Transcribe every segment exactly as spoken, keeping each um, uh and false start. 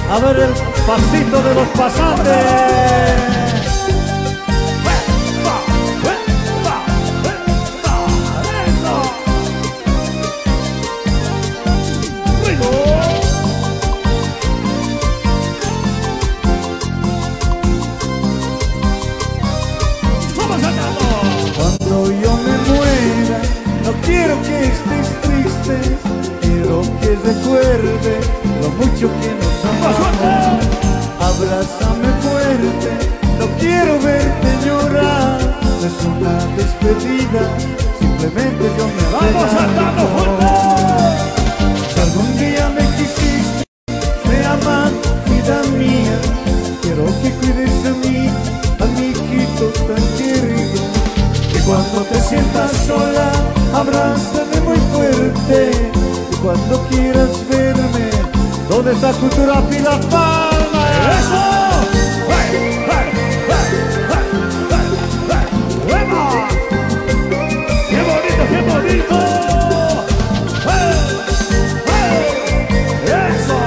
A ver el pasito de los pasantes. Cuando yo me muera, no quiero que estés triste, quiero que recuerde lo mucho que nos amamos. Abrázame fuerte, no quiero verte llorar, no es una despedida, simplemente yo me ¡Vamos saltando fuerte! Si algún día me quisiste, me amas, vida mía, quiero que cuides de mí, a mi hijito tan querido. Y cuando te sientas sola, abrázame muy fuerte. Y cuando quieras verme, ¿dónde está Cultura Pila Palma? ¡Eso! ¡Hey! ¡Hey! ¡Hey! ¡Hey! ¡Hey! ¡Qué bonito, qué bonito! ¡Hey! ¡Hey! ¡Eso!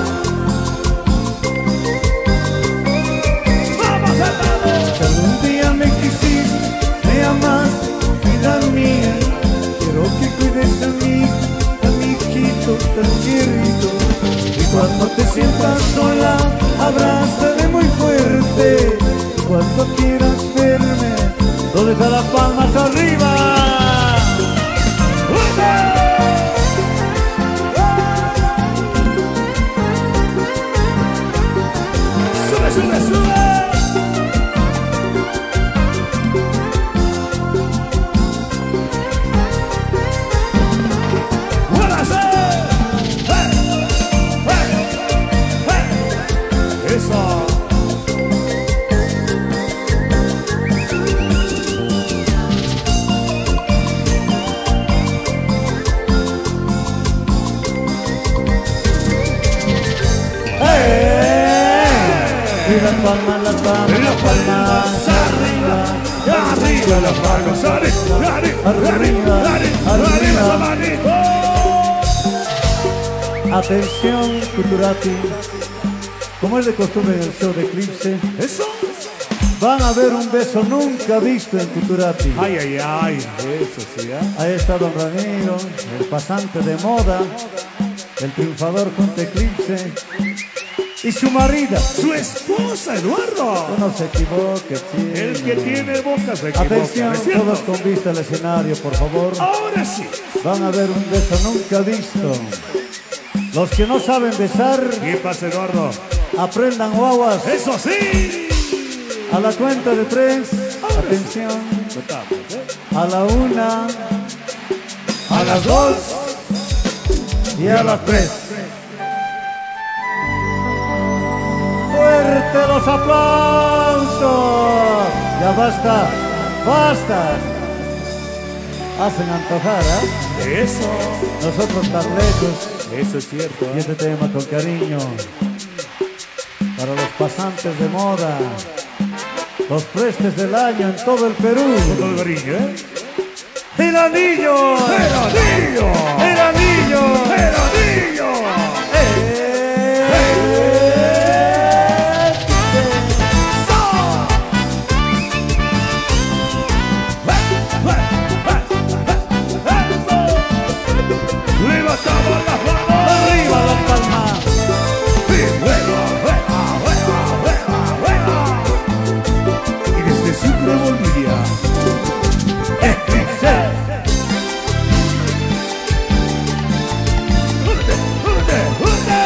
¡Vamos a todos! Si algún día me quisiste, me amas, vida mía, quiero que cuides de mí, a mi hijito tan querido. Y cuando te sientas sola, abrázame muy fuerte. Y cuando quieras verme, ¿dónde está las palmas arriba? ¡Sube, sube, sube! Y las palmas, las palmas, las palmas arriba, arriba las manos, arriba, arriba, arriba, arriba, manito. Atención, Culturati, como es de costumbre en el show de Eclipse, Eso. van a ver un beso nunca visto en Culturati. Ay, ay, ay, eso sí, ¿eh? Ahí está Don Ramiro, el pasante de moda, el triunfador junto a Eclipse y su marida. Su esposa, Eduardo. No se equivoque, chino. El que tiene boca se equivoca. Atención, ¿es cierto? todos con vista al escenario, por favor. Ahora sí. Van a ver un beso nunca visto. Los que no saben besar, ¿Qué pasa, Eduardo? aprendan guaguas. Eso sí. A la cuenta de tres, atención. A la una, a las dos y a las tres. ¡Fuerte los aplausos! Ya basta, basta. Hacen antojar, ¿eh? Eso. Nosotros tan lejos. Eso es cierto. Y este tema con cariño para los pasantes de moda, los prestes del año en todo el Perú. Con todo el cariño, ¿eh? ¡El anillo! ¡El anillo! ¡El anillo! ¡El anillo! ¡Eh! ¡Levantamos las manos! ¡Arriba las palmas! ¡Y juega, juega, juega, juega, juega! Y desde Sucre, Bolivia, ¡Eclipse! ¡Únete, únete, únete!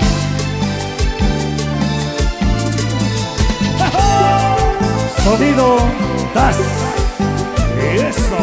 Sonido Das. ¡Eso!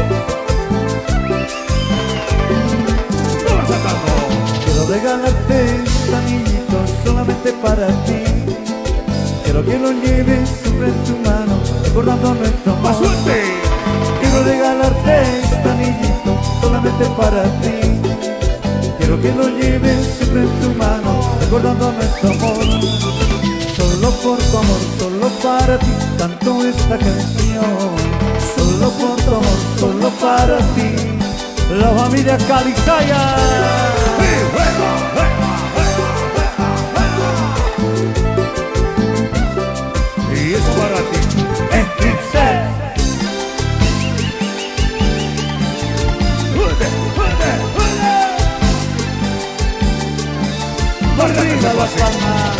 ¡Vamos sacando! Quiero regalarte este anillito solamente para ti. Quiero que lo lleves siempre en tu mano, recordando nuestro ¡Más amor. suerte! Quiero regalarte este anillito solamente para ti. Quiero que lo lleves siempre en tu mano, recordando nuestro amor. Solo por tu amor, solo para ti, canto esta canción. Solo por tu amor, solo para ti, la familia Calizaya. ¡Y juega, juega, juega, juega, juega! arriba las palmas.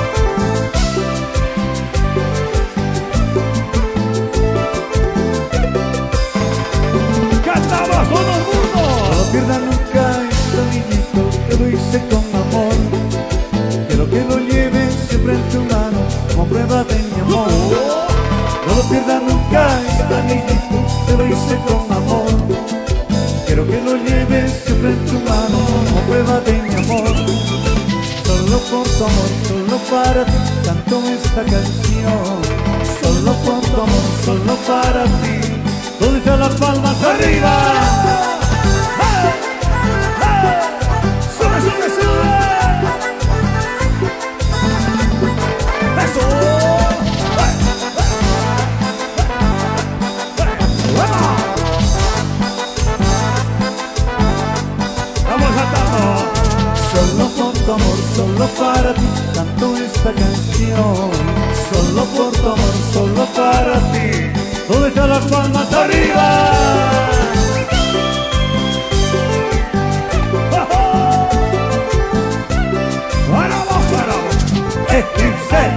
¡Cantamos todo el mundo! No pierda nunca este niñito que lo hice con amor. Quiero que lo lleves siempre en tu mano como prueba de mi amor. No lo pierda nunca este niñito que lo hice con amor. Quiero que lo lleves siempre en tu mano como prueba de mi amor. Solo por tu amor, solo para ti canto esta canción. Solo por tu amor, solo para ti. ¿Dónde están las palmas arriba? ¡Hey! ¡Hey! ¡Sube, sube, sube! ¡Eso! ¡Hey! ¡Hey! ¡Vamos cantando! Solo por tu amor, solo para ti canto esta canción. Solo por tu amor, solo para ti. ¿Dónde están las palmas arriba? ¡Paramos, paramos! ¡Eh, eh!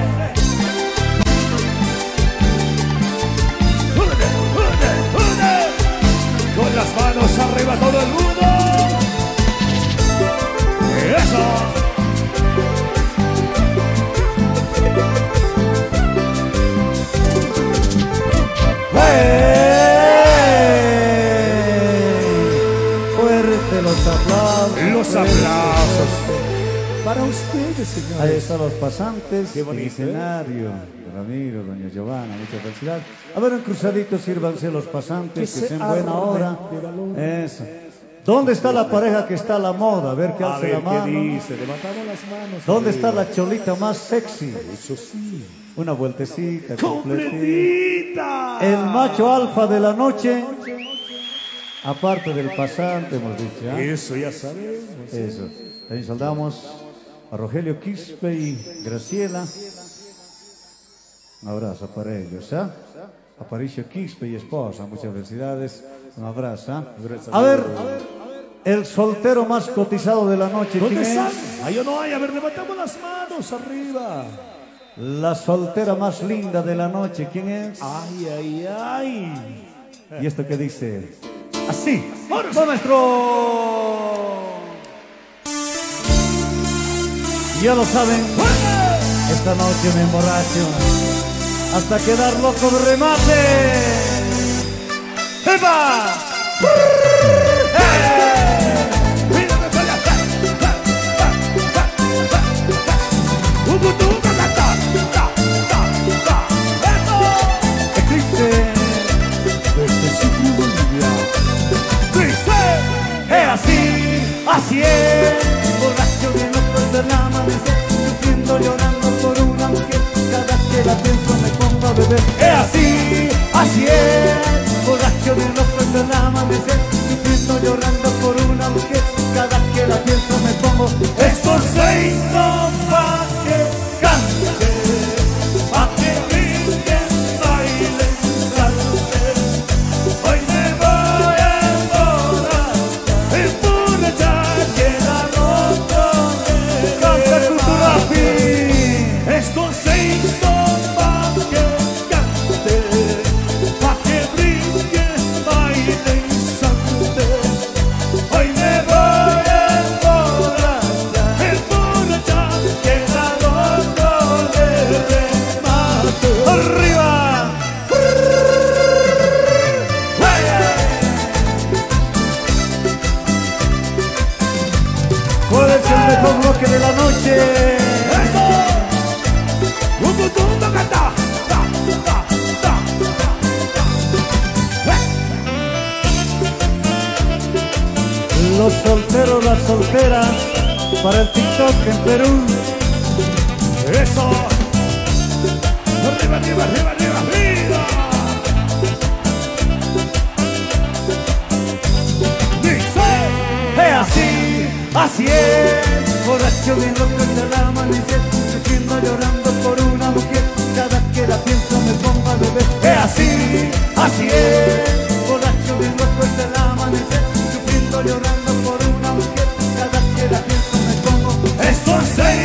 ¡Une, une, une! Con las manos arriba todo el mundo. ¡Eso! Fuerte los aplausos. Los aplausos. Para ustedes, señores. Ahí están los pasantes. Qué bonito, el escenario. Don Ramiro, doña Giovanna, muchas felicidades. A ver, en cruzadito, sírvanse los pasantes, que, que sean buena hora. Eso. ¿Dónde está la pareja que está a la moda? A ver qué A hace ver, la mano. ¿qué dice? Levantamos las manos. ¿Dónde arriba. está la cholita más sexy? Eso sí. Una vueltecita completita. ¡Completita! El macho alfa de la noche. Aparte del pasante, hemos dicho. ¿eh? Eso ya sabemos. Eso. También saludamos a Rogelio Quispe y Graciela. Un abrazo para ellos. ¿eh? Aparicio Quispe y esposa, muchas felicidades. Un abrazo. ¿eh? A ver, el soltero más cotizado de la noche. ¿Dónde ¿quién están? es? Ahí no hay. A ver, levantamos las manos arriba. La soltera más linda de la noche. ¿Quién es? Ay, ay, ay. ¿Y esto qué dice? Así. ¡Vámonos! ¡Va, maestro! Ya lo saben, esta noche me emborracho hasta quedar loco de remate. ¡Epa! Mírame para allá. Un gusto, un cacata. Existe Desde Sucre, Bolivia. Dice. es así, así es. Borracho de locos del amanecer, sufriendo, llorando por una mujer. Cada que la pienso me pongo a beber. Es así, así es. Borracho de locos del amanecer, sufriendo, llorando por una mujer. Cada que la pienso me pongo. Estos seis son pa' que cante, pa' que brinquen, bailen, salten. Hoy me voy a emborrachar, emborrachar, queda roto de ¡Canta tu rapi! Estos seis son pa' que cante, pa' que brinquen, bailen, salten. Hoy me voy a emborrachar, emborrachar, queda loco de remate. ¡Arriba! ¿Cuál es el mejor bloque de la noche? ¡Eso! ¡Un gusto, canta! ¡Ta, ta, ta, ta! Los solteros, las solteras, para el TikTok en Perú. ¡Eso! ¡Arriba, arriba, arriba, arriba, arriba! ¡Dice! Es así, así es. Borracho bien loco hasta el amanecer, sufriendo, llorando por una mujer. Cada que la pienso me pongo a beber. Es así, así es. Borracho bien loco hasta el amanecer, sufriendo, llorando por una mujer. Cada que la pienso me pongo. Estos seis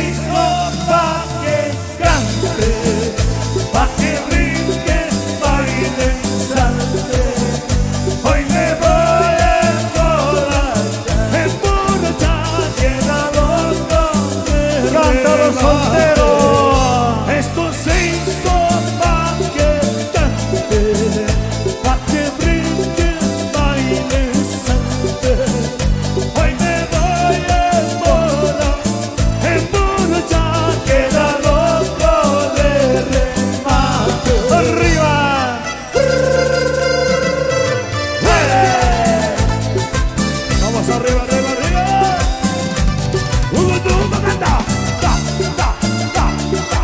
los solteros. Esto se hizo pa' que cante, pa' que brinque, baile, salte. Hoy me voy en boda, en boda ya queda loco de remate. ¡Arriba! ¡Eh! Vamos arriba, arriba, arriba. Uno, dos, uno, canta. Ta, ta, ta, ta.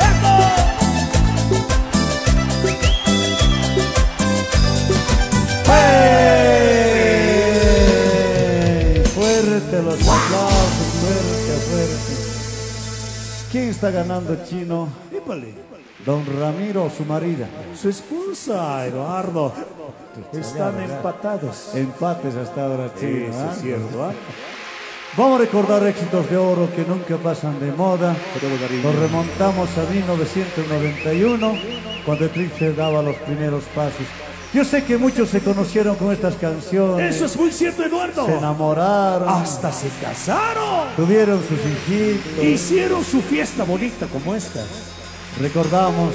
¡Hey! Fuerte los aplausos, fuerte, fuerte. ¿Quién está ganando, Chino? Épale. Don Ramiro o su marida. Su esposa, Eduardo. Están empatados. Empates hasta ahora, Chino. Eso ¿ah? es cierto, ¿ah? Vamos a recordar éxitos de oro que nunca pasan de moda. Pero, cariño, Nos remontamos a mil novecientos noventa y uno, cuando Eclipse daba los primeros pasos. Yo sé que muchos se conocieron con estas canciones. Eso es muy cierto, Eduardo. Se enamoraron. Hasta se casaron. Tuvieron sus hijitos. Hicieron su fiesta bonita como esta. Recordamos.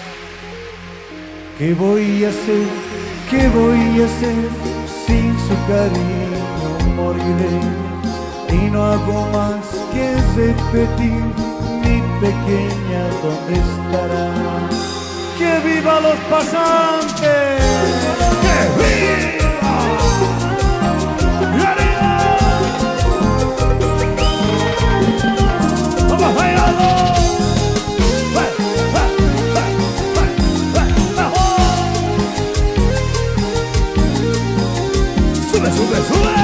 ¿Qué voy a hacer? ¿Qué voy a hacer? Sin su cariño moriré. Y no hago más que repetir, mi pequeña, ¿dónde estará? ¡Que viva los pasantes! ¡Que viva! ¡Y arriba! ¡Vamos bailando! ¡Eh, eh, eh, eh, eh! ¡Sube, sube, sube!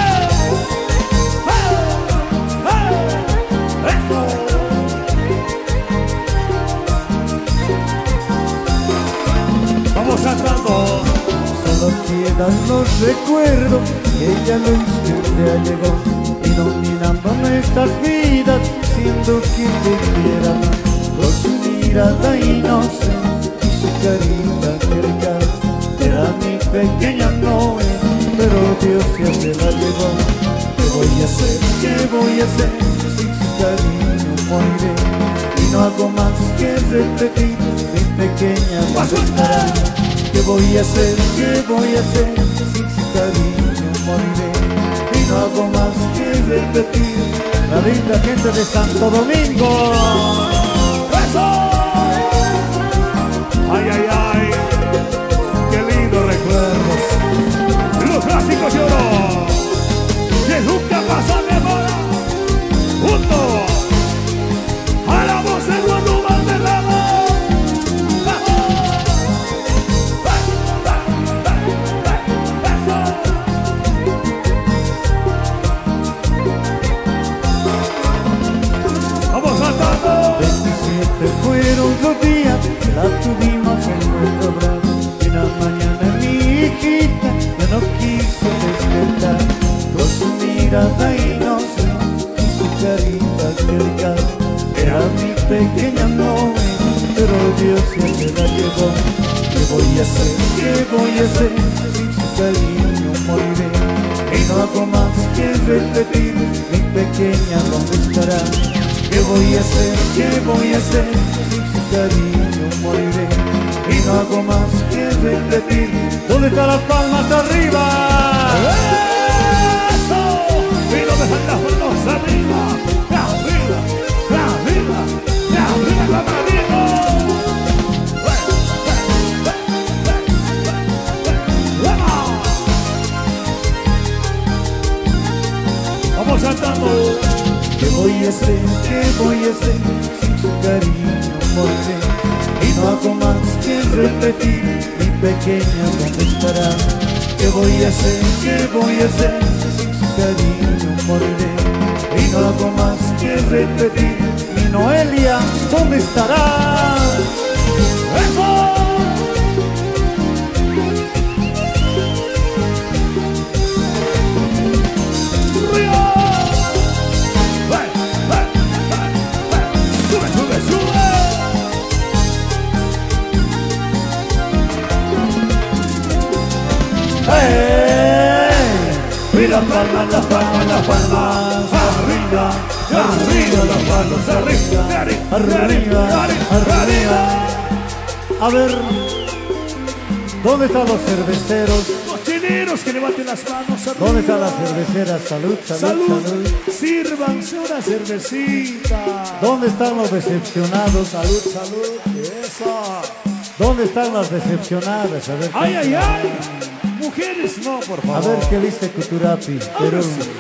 Vamos cantando. Solo quedan los recuerdos que ella lo ya llegó, iluminando nuestras vidas, siendo que te quiera más. Con su mirada inocente y su carita cerca, era mi pequeña Noé, pero Dios ya se la llevó. ¿Qué voy a hacer? ¿Qué voy a hacer? Sin su cariño moriré. Y no hago más que repetir, mi pequeña, ¿dónde estará? ¿Qué voy a hacer? ¿Qué voy a hacer? Sin su cariño moriré. Y no hago más que repetir. La linda gente de Santo Domingo. ¡Eso! ¡Ay, ay, ay! ¡Qué lindos recuerdos! ¡Los clásicos lloró! ¡Que nunca pasa de moda! ¡Juntos! ¡A la voz de Eduardo Valderrama! ¡Vamos saltando! veintisiete fueron los días que la tuvimos en nuestro brazo. Y una mañana mi hijita ya no quiso despertar. Con su mirada inocente y su carita cerca, era mi pequeña Noé, pero Dios ya se la llevó. ¿Qué voy a hacer? ¿Qué voy a hacer? Sin su cariño moriré. Y no hago más que repetir, mi pequeña, ¿dónde estará? ¿Qué voy a hacer? ¿Qué voy a hacer? Sin su cariño moriré. Y no hago más que repetir. ¿Dónde están las palmas arriba? ¡Eso! ¡Y no me faltan las manos arriba! ¡Arriba! ¡Arriba! ¡Arriba la manito! ¡Vamos saltando! ¿Qué voy a hacer? ¿Qué voy a hacer? Sin su cariño moriré. Y no hago más que repetir, mi pequeña, ¿dónde estará? ¿Qué voy a hacer? ¿Qué voy a hacer? Sin su cariño moriré. Y no hago más que repetir, mi Noelia, ¿dónde estará? ¡Eso! Y las palmas, las palmas, las palmas, arriba, arriba, las palmas, arriba, arriba. arriba, arriba. A ver, ¿dónde están los cerveceros? Los chileros que levanten las manos arriba. ¿Dónde están las cerveceras? Salud, salud, Salud, salud. sírvanse una cervecita. ¿Dónde están los decepcionados? Salud, salud, eso. ¿Dónde están las decepcionadas? A ver, Ay, ay, ay. Mujeres, no, por favor. a ver qué dice Cuturapi. Pero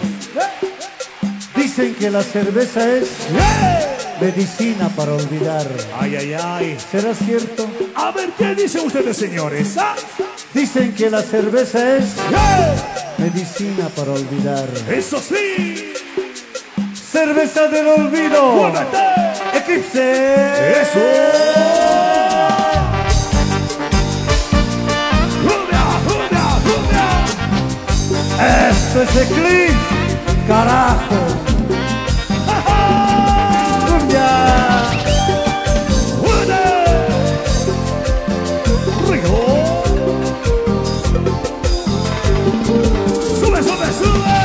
dicen que la cerveza es medicina para olvidar. Ay, ay, ay. ¿Será cierto? A ver, ¿qué dicen ustedes, señores? ¿Ah? Dicen que la cerveza es medicina para olvidar. Eso sí. Cerveza del olvido. ¡Muévete! Eclipse. Eso. ¡Rubia, rubia, rubia! Esto es Eclipse. Carajo. Cumbia. ¡Sube, sube, sube!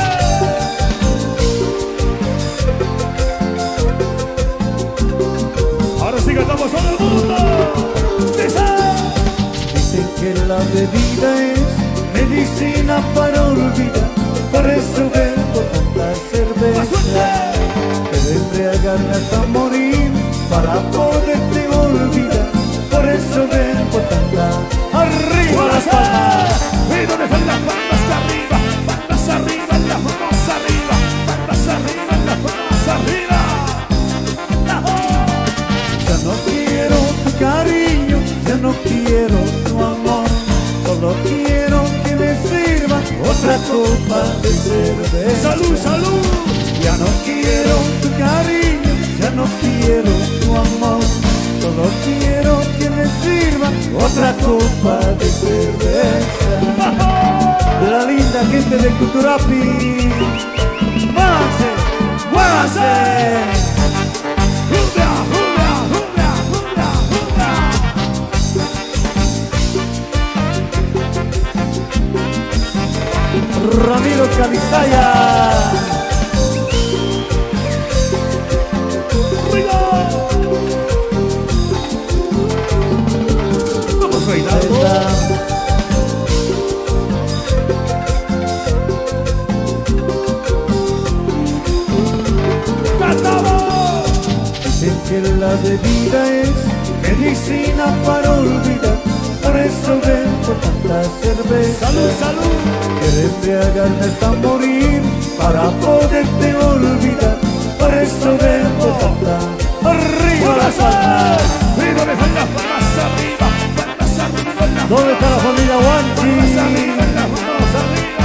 Ahora sí cantamos todo el mundo. Dice. Dicen que la bebida es medicina para olvidar. Por eso bebo tanta cerveza, que de embriagarme hasta morir para poderte olvidar. Por eso bebo tanta. Arriba las palmas. ¿Y dónde están las palmas arriba? Palmas arriba, las manos arriba. Palmas arriba, las manos arriba. Ya no quiero tu cariño, ya no quiero tu amor. Solo quiero que me sirva otra copa de cerveza. ¡Salud, salud! Ya no quiero tu cariño, ya no quiero tu amor. Solo quiero que me sirva otra copa de cerveza. La linda gente de Cuturapi. ¡Muévanse! ¡Muévanse! ¡Rubia, rubia, rubia, rubia, rubia! Ramiro Calizaya. Vamos bailando. ¡Cantamos! Dicen que la bebida es medicina para olvidar. Por eso bebo tanta cerveza. ¡Salud, salud! Que de embriagarme hasta morir para poderte olvidar. Por eso bebo tanta. Arriba las palmas. ¿Y dónde están las palmas arriba? Palmas arriba, las ¿Dónde está la familia palmas Guanchi? arriba, las manos arriba.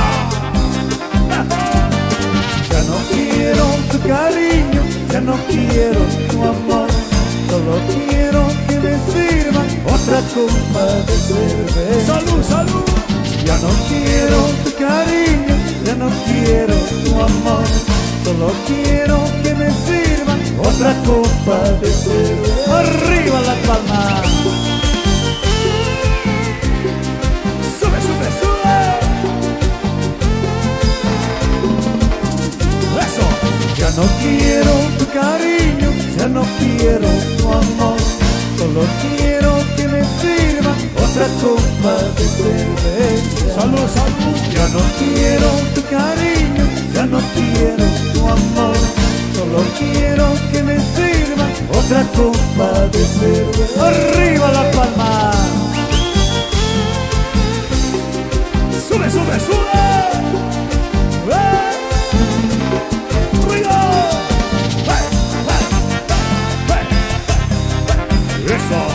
Ya no quiero tu cariño, ya no quiero tu amor. Solo quiero que me sirva otra copa de cerveza. ¡Salud, salud! Ya no quiero tu cariño, ya no quiero tu amor. Solo quiero que me sirva otra copa de cerveza. Arriba las palmas. ¡Sube, sube, sube! ¡Eso! Ya no quiero tu cariño, ya no quiero tu amor. Solo quiero que me sirva otra copa de cerveza. ¡Salud, salud! Ya no quiero tu cariño, ya no quiero tu amor. Solo quiero que me sirva otra copa de cerveza. Arriba las palmas. ¡Sube, sube, sube! ¡Eh! ¡Ruido! ¡Eh! ¡Eh! ¡Eh! ¡Eh! ¡Eso!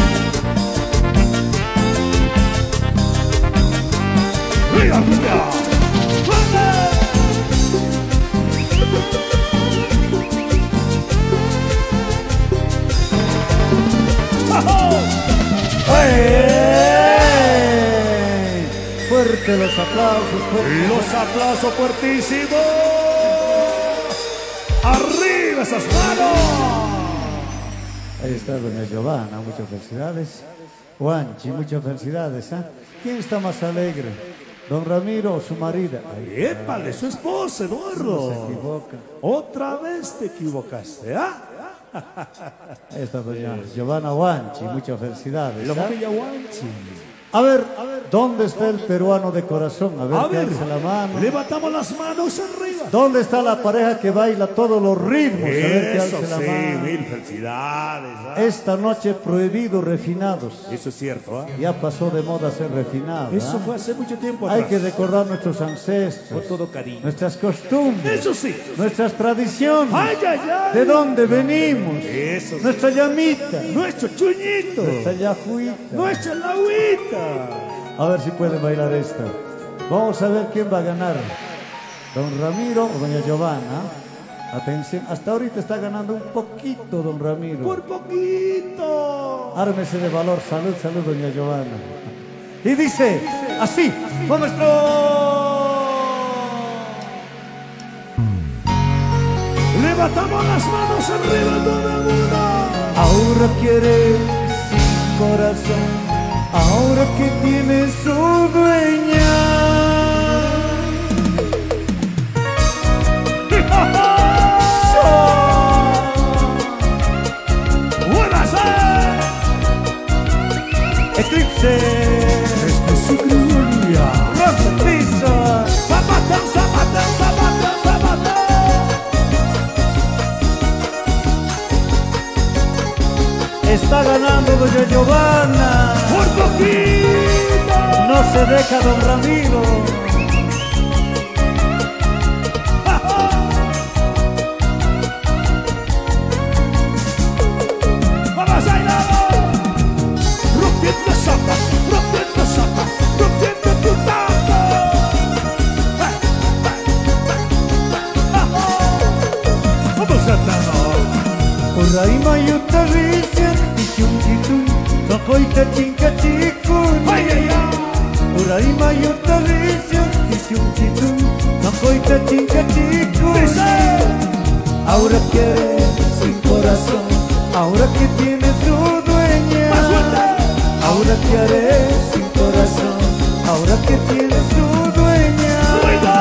¡Ruido, ruido! ¡Hey! Fuerte los aplausos, fuerte. Los aplausos fuertísimos. Arriba esas manos. Ahí está doña Giovanna, muchas felicidades. Juanchi, muchas felicidades. ¿eh? ¿Quién está más alegre? ¿Don Ramiro o su marido? Ay, ¡Épale, su esposa, no Eduardo! se equivoca. Otra vez te equivocaste, ¿ah? Esta doña Giovanna Huanchi, muchas felicidades. La ¿ah? familia Huanchi. A ver, ¿dónde está el peruano de corazón? A ver, A que ver, alce la mano. levantamos las manos arriba. ¿Dónde está la pareja que baila todos los ritmos? A ver, que Eso alce la sí, mano. mil felicidades. ¿ah? Esta noche prohibido refinados. Eso es cierto. ¿ah? Ya pasó de moda ser refinado. Eso ¿ah? fue hace mucho tiempo Hay atrás. que recordar nuestros ancestros, Con todo cariño. nuestras costumbres, Eso sí. nuestras tradiciones. Ay, ay, ay. ¿De dónde venimos? Eso sí. Nuestra llamita, Nuestro chuñito. nuestra yajuita. Nuestra lagüita. A ver si pueden bailar esta. Vamos a ver quién va a ganar. Don Ramiro o doña Giovanna. Atención, hasta ahorita está ganando un poquito don Ramiro. Por poquito. Ármese de valor. Salud, salud, doña Giovanna. Y dice así, con nuestro... Levantamos las manos arriba todo el mundo. Ahora quiere sin corazón. Ahora que tiene su dueña. Buenas tardes. Eclipse. Esta es su gloria. Rompetiza. Zapata, zapata, zapata, zapata. Está ganando doña Giovanna. Por poquito. No se deja don Ramiro. Vamos a bailar. Rompiendo zapas, rompiendo zapas, rompiendo putazos. Vamos cantando. Uraima yutaricia. Tichunchitun. Tokoita chinkachikun. Ay, ay, ay. Uraima yutaricia. Tichunchitun. Tokoita chinkachikun. Dice. Ahora quiere sin corazón. Ahora que tiene su dueña. Más fuerte. Ahora que haré sin corazón. Ahora que tiene su dueña. Ruido.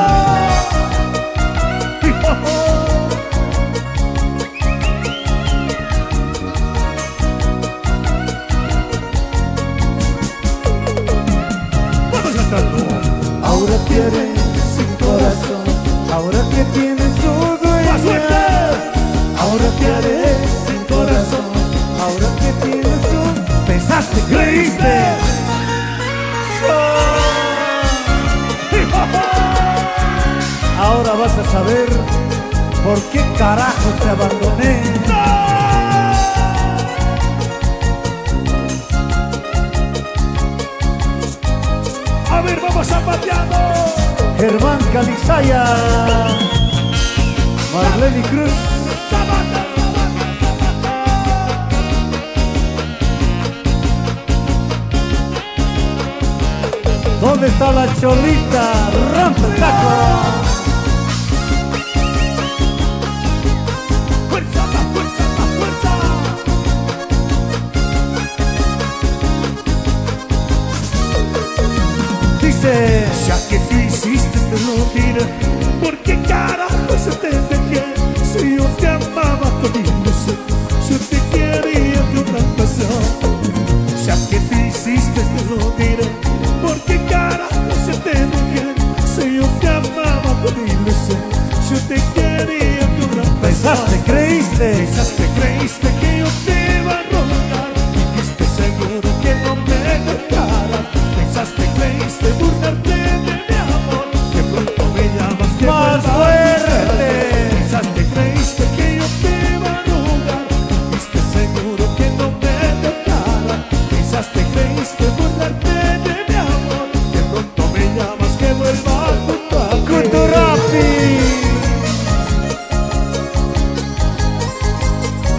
Vamos cantando. Ahora quiere sin corazón. Ahora que tiene su Más fuerte. dueña. Ahora que haré sin corazón. Ahora que tiene su... Pensaste, creíste. Ahora vas a saber por qué carajo te abandoné. A ver, vamos zapateando. Germán Calizaya, Marlene Cruz, Zapata, ¿dónde está la cholita? Rompe el taco. fuerza, más fuerza, más fuerza. Dice, Ya que tú hiciste te lo diré. ¿Por qué carajo se te dejé? Si yo te amaba con ilusión, yo te quería con tanta pasión. Ya que tú hiciste te lo diré. ¿Por qué carajo se te dejé? Si yo te amaba con ilusión, yo te quería con gran pasión. pensaste, creíste. Pensaste, creíste que yo te iba a rogar. Dijiste seguro que no me dejara. Pensaste, creíste burlarte de mi amor. Que pronto me llamas que Más vuelva a fuerte. buscarte. Pensaste, creíste que yo te iba a rogar. Dijiste seguro que no me dejara. Pensaste, creíste burlarte de mi amor. Que pronto me llamas que vuelva a buscarte. Culturapi.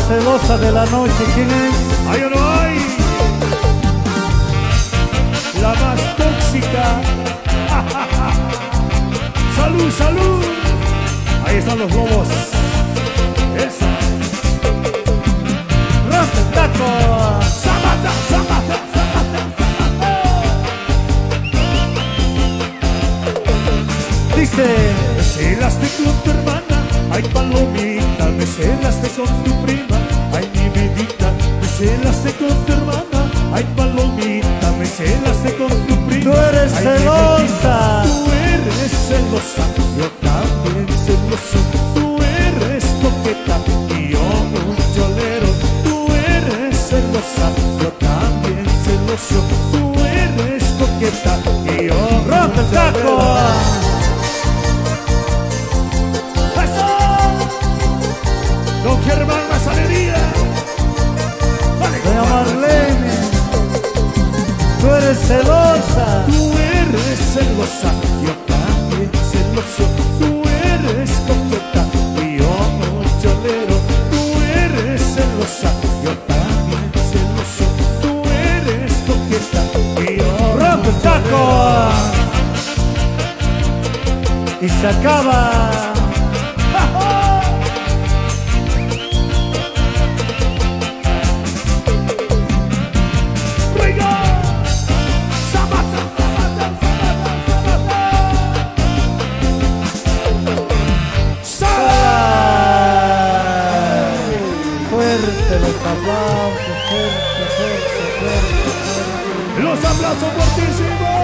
celosa de la noche, ¿quién es? ¿Hay o no hay? La más tóxica. ¡Salud, salud! Ahí están los lobos. Eso. ¡Rompe el taco! ¡Zapata, zapata, zapata, zapata! Dice: me celaste con tu hermana, ay palomita. Me celaste con tu prima, ay mi vidita. Me celaste con tu hermana, ay palomita. Me celaste con tu prima. Tú eres ay, celosa. Tú eres celosa, yo también celoso. Tú eres coqueta y yo un cholero. Tú eres celosa, yo también celoso. Tú eres coqueta y yo ¡rompe el taco! Don Germán, más alegría. Vale, Doña Marlene, tú eres celosa. tú eres celosa, yo también celoso. Tú eres coqueta y yo un cholero. Tú eres celosa, yo también celoso. Tú eres coqueta y yo ¡Rompe el taco! Y se acaba. Los aplausos fortísimos.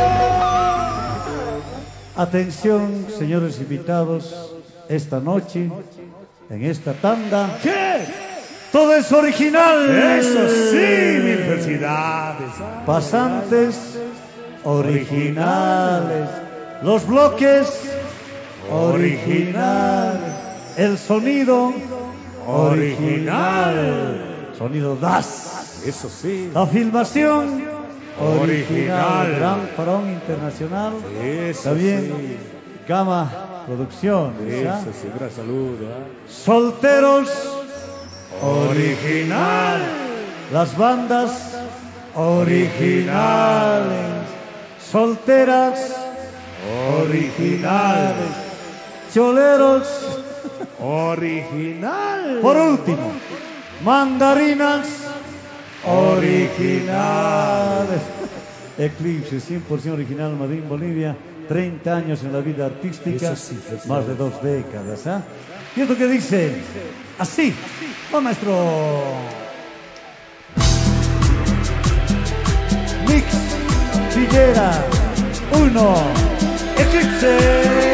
Atención, señores invitados, esta noche, en esta tanda, ¿Qué? todo es original. Eso sí, mil felicidades. Pasantes originales, los bloques originales, el sonido original, sonido D A S. Eso sí. La filmación original, Original. Gran Farón Internacional. Eso También sí. Gama Producciones. ¿ah? Eso sí, gran saludo. ¿eh? Solteros Original. las bandas originales, solteras originales, choleros. Original. Por último, mandarinas originales. Eclipse, cien por ciento original, Madrid, Bolivia. treinta años en la vida artística, Eso sí, eso sí. más de dos décadas. ¿ah? ¿Y esto que dice? Así, va, maestro. Mix, Figuera, uno, Eclipse.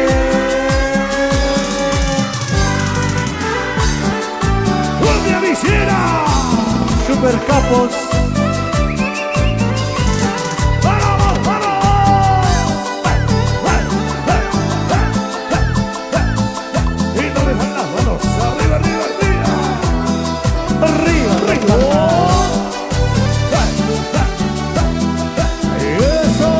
¡Cumbia visera! Super Capos. ¡Vamos, vamos! Y no me van las manos. Arriba, arriba, arriba. Arriba, arriba. Eso.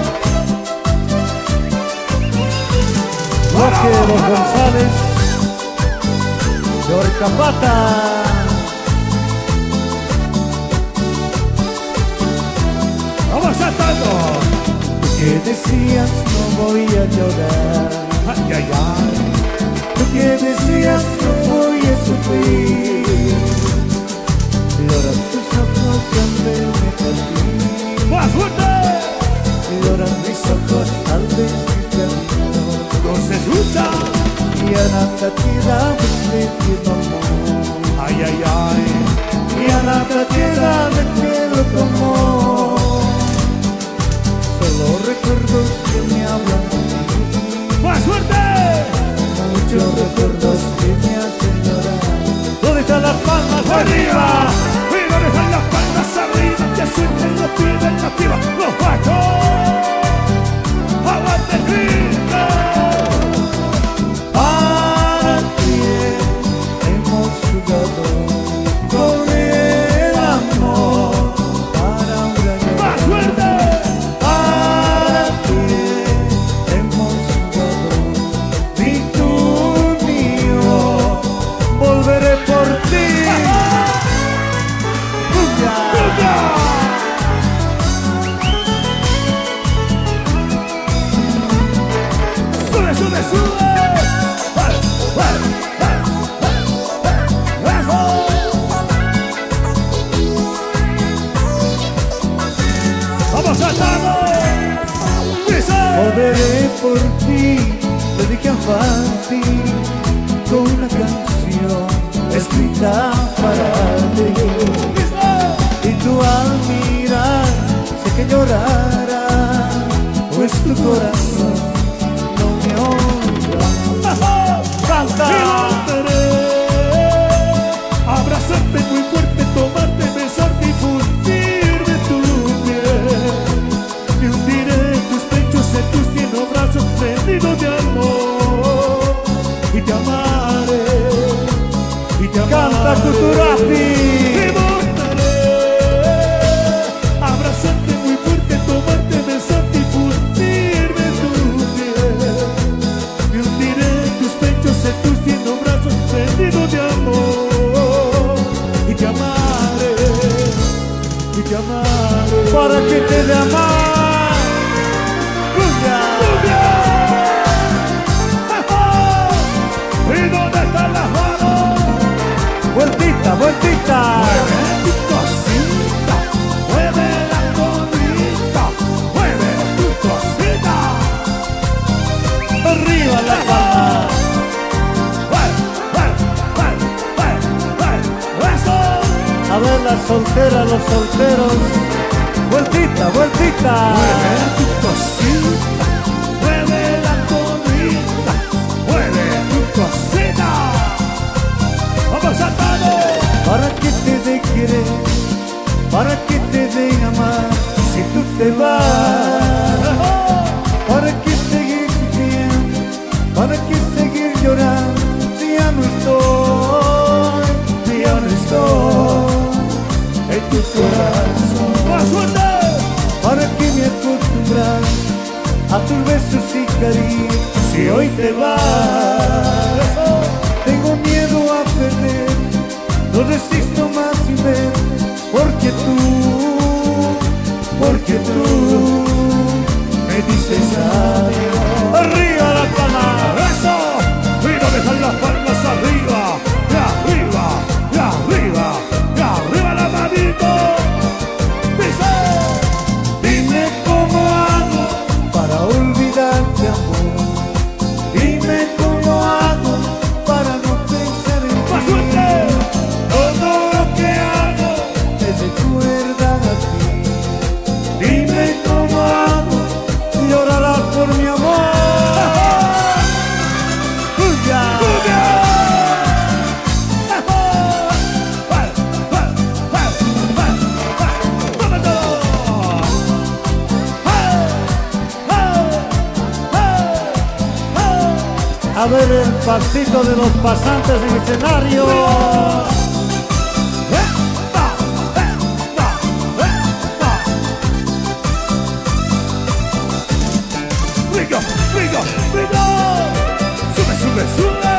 Bloque de los González. Yorcapata. Vamos saltando. Que decías no voy a llorar. Ay, ay, ay. Tú que decías no voy a sufrir. Lloran tus ojos al verme partir. ¡Más fuerte! Lloran mis ojos al ver mi camino. No se escucha. Y a nada queda de ti amor. Ay, ay, ay. Y a nada queda de quiero tu amor. Solo recuerdos que me hablan de ti. ¡Más fuerte! Muchos recuerdos que me hacen llorar. ¿Dónde están las palmas? ¡Arriba! ¡Y no dejan las palmas arriba! ¡Que suelten los pies del nativo! ¡Los bajos! ¡Aguante Cristo! Para ti hemos jugado con el amor. Para un gran ¡Más fuerte! Para ti hemos jugado, ni tú ni yo. Volveré por ti. sube, sube. Vale, vale, vale, vale, vale. Vamos saltando. Volveré por ti, dedican fácil con una canción escrita para ti. Y tú al mirar sé que llorarás, pues tu corazón no me oirá. ¡Canta! Y volveré, abrazarte muy fuerte, tomarte, besarte y fundirme tu piel. Y hundiré tus pechos en tus tiernos brazos prendidos de amor. Y te amaré, y te amaré. ¡Canta Kuturapi! Y volveré, abrazarte muy fuerte, tomarte, besarte y fundirme tu piel. Y hundiré tus pechos en tus tiernos brazos prendidos de amor. Y te amaré, y te amaré. Para que te dé amar. ¡Cumbia! ¿Y dónde están las manos? Vueltita, vueltita. Mueve tu cosita, mueve la colita, mueve tu cosita. Arriba la palma. ¡Mueve, mueve, mueve, mueve! ¡Eso! A ver las solteras, los solteros. Vueltita, vueltita. Mueve tu cosita, mueve la colita, mueve tu cosita. ¡Vamos saltando! Para que te dé querer, para que te dé amar, si tú te vas. Para que seguir sufriendo, para que seguir llorando, si ya no estoy, si ya no estoy en tu corazón. ¡Más suerte! Para que me acostumbrar a tus besos y cariño, si hoy te vas. Tengo miedo a perder, no resisto más sin ver, porque tú, porque tú me dices adiós. Arriba la palma. ¡Eso! ¡Y no dejan las palmas arriba! ¡Y arriba! ¡Y arriba! ¡Y arriba la manito! ¡Dice! Dime cómo hago para olvidarte, amor. Dime cómo hago para no pensar en ¡Más ti. suerte! Todo lo que hago me recuerda a ti. Dime cómo hago, llorarás por mi amor. ¡Cumbia! A ver el pasito de los pasantes en el escenario. ¡Rico! ¡Rico! ¡Rico! ¡Sube, sube, sube!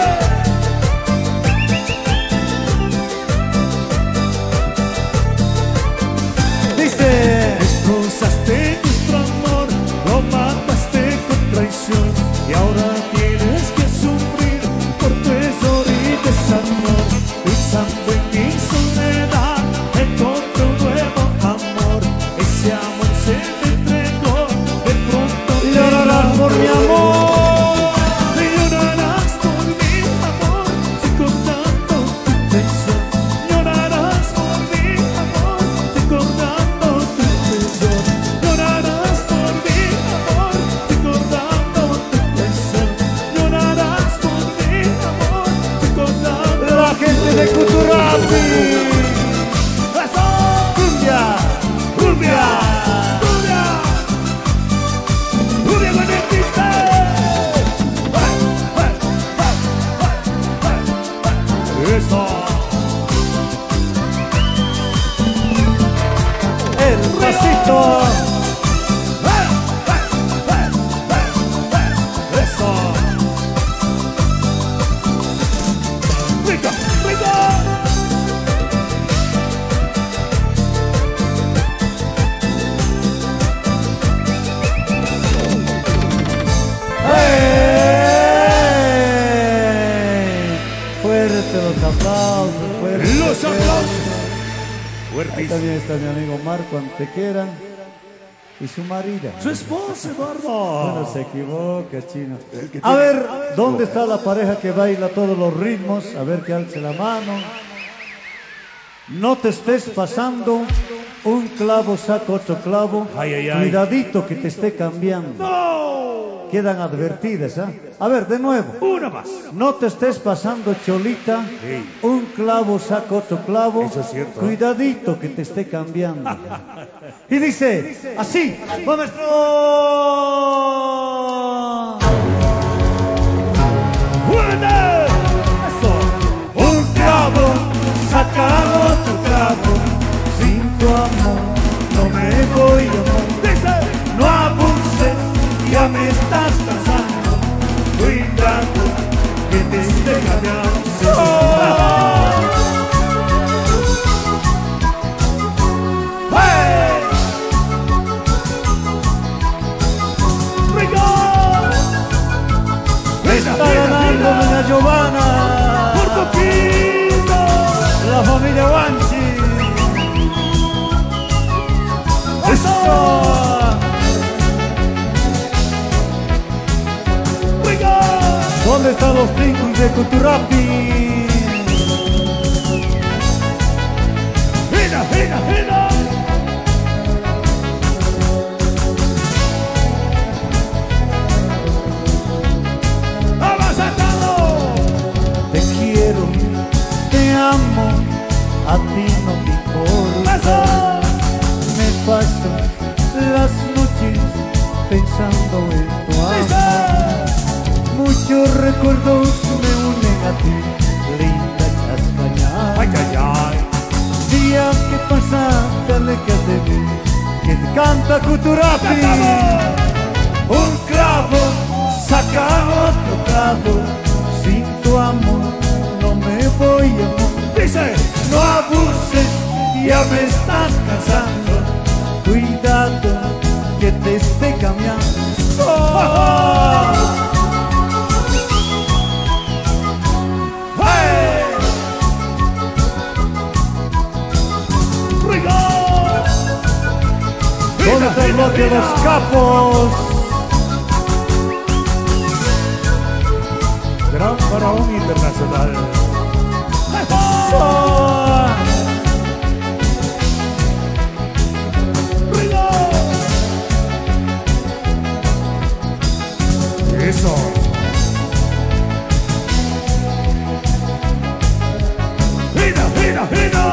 Dice: Destrozaste nuestro amor, lo mataste con traición y ahora tienes que sufrir por tu error y desamor. Pensando en mi soledad, encontré un nuevo amor. Ese amor se me entregó, de pronto te llorarás por mi amor. y llorarás por mi amor, recordando tu traición. Llorarás por mi amor, recordando tu traición. Llorarás por mi amor, recordando tu traición. aplausos, fuerte, Los fuerte. aplausos. Ahí Fuertísimo. también está mi amigo Marco Antequera y su marida. Su esposa, Bueno, Eduardo. se equivoca, chino. El que A tiene- ver, ¿dónde está la pareja que baila todos los ritmos? A ver que alce la mano. No te estés pasando, un clavo saca otro clavo. Ay, ay, ay. Cuidadito que te esté cambiando. ¡No! Quedan advertidas, ¿ah? A ver, de nuevo. Una más. No te estés pasando, Cholita. Ey. Un clavo saca otro clavo. Eso es cierto. Cuidadito que te esté cambiando. Y dice, así, ¡va, maestro! ¡Fuerte! Eso. Un clavo saca otro clavo. Sin tu amor no me voy, amor. Dice. No abuses, ya me estás cansando. Cuidado que te esté cambiando. ¡Hey! ¡Rigor! Está ganando doña Giovanna, ¡Por poquito! la familia Guanchi. ¡Eso! ¡Rigor! ¿Dónde están los ticos de Cuturapi? ¡Gira, gira, gira! ¡Avanzando! Te quiero, te amo, a ti no te importa. ¡Eso! Me paso las noches pensando en tu ¡Dice! amor. Muchos recuerdos me unen a ti, linda chascañada. ¡Ay, ay, ay! Día que pasaste alejas de mí, que te canta Cuturapi. ¡Cantamos! Un clavo saca otro clavo, sin tu amor no me voy, amor. Dice. No abuses, ya me estás cansando. Cuidado que te esté cambiando. Oh. ¡Hey! ¡Rigor! ¿Dónde está el bloque de los capos? Gran faraón internacional. Oh. ¡Rigor! Eso. ¡Gira, gira, gira!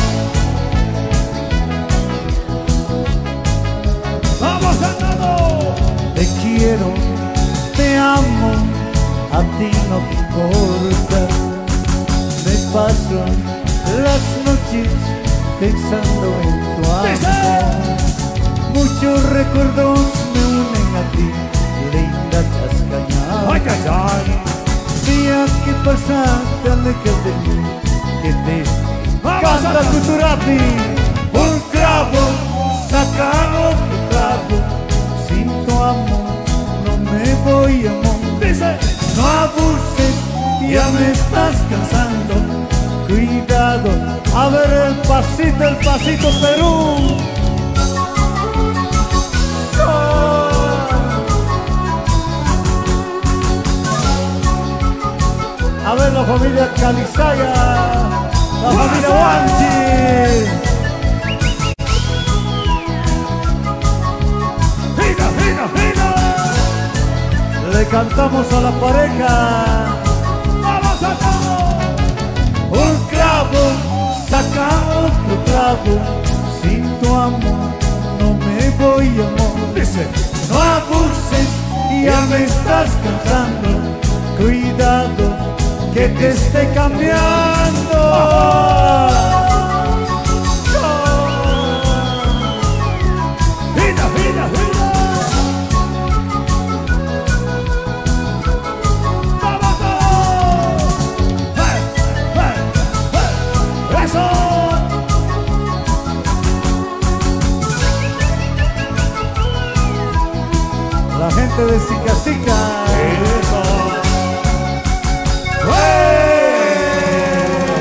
¡Vamos andando! Te quiero, te amo, a ti no te importa. Me paso las noches pensando en tu amor. Muchos recuerdos me unen a ti, linda chascañada. ¡Ay, ay, ay! Día que pasaste alejas de mí, que te ¡Vamos canta a- Cuturapi. Un clavo saca otro clavo, sin tu amor no me voy, amor. Dice. No abuses, ya me estás cansando. Cuidado, a ver el pasito, el pasito Perú. A ver la familia Calizaya, la familia Guanchi. ¡Gira, gira, gira! Le cantamos a la pareja. ¡Vamos andando! Un clavo saca otro clavo, sin tu amor no me voy, amor. Dice. No abuses, ya me estás cansando. Cuidado que te esté cambiando. ¡Gira, gira, gira! ¡Vamos todos! ¡Hey, hey, hey! ¡Eso! La gente de Sica Sica. ¡Eso! ¡Hey!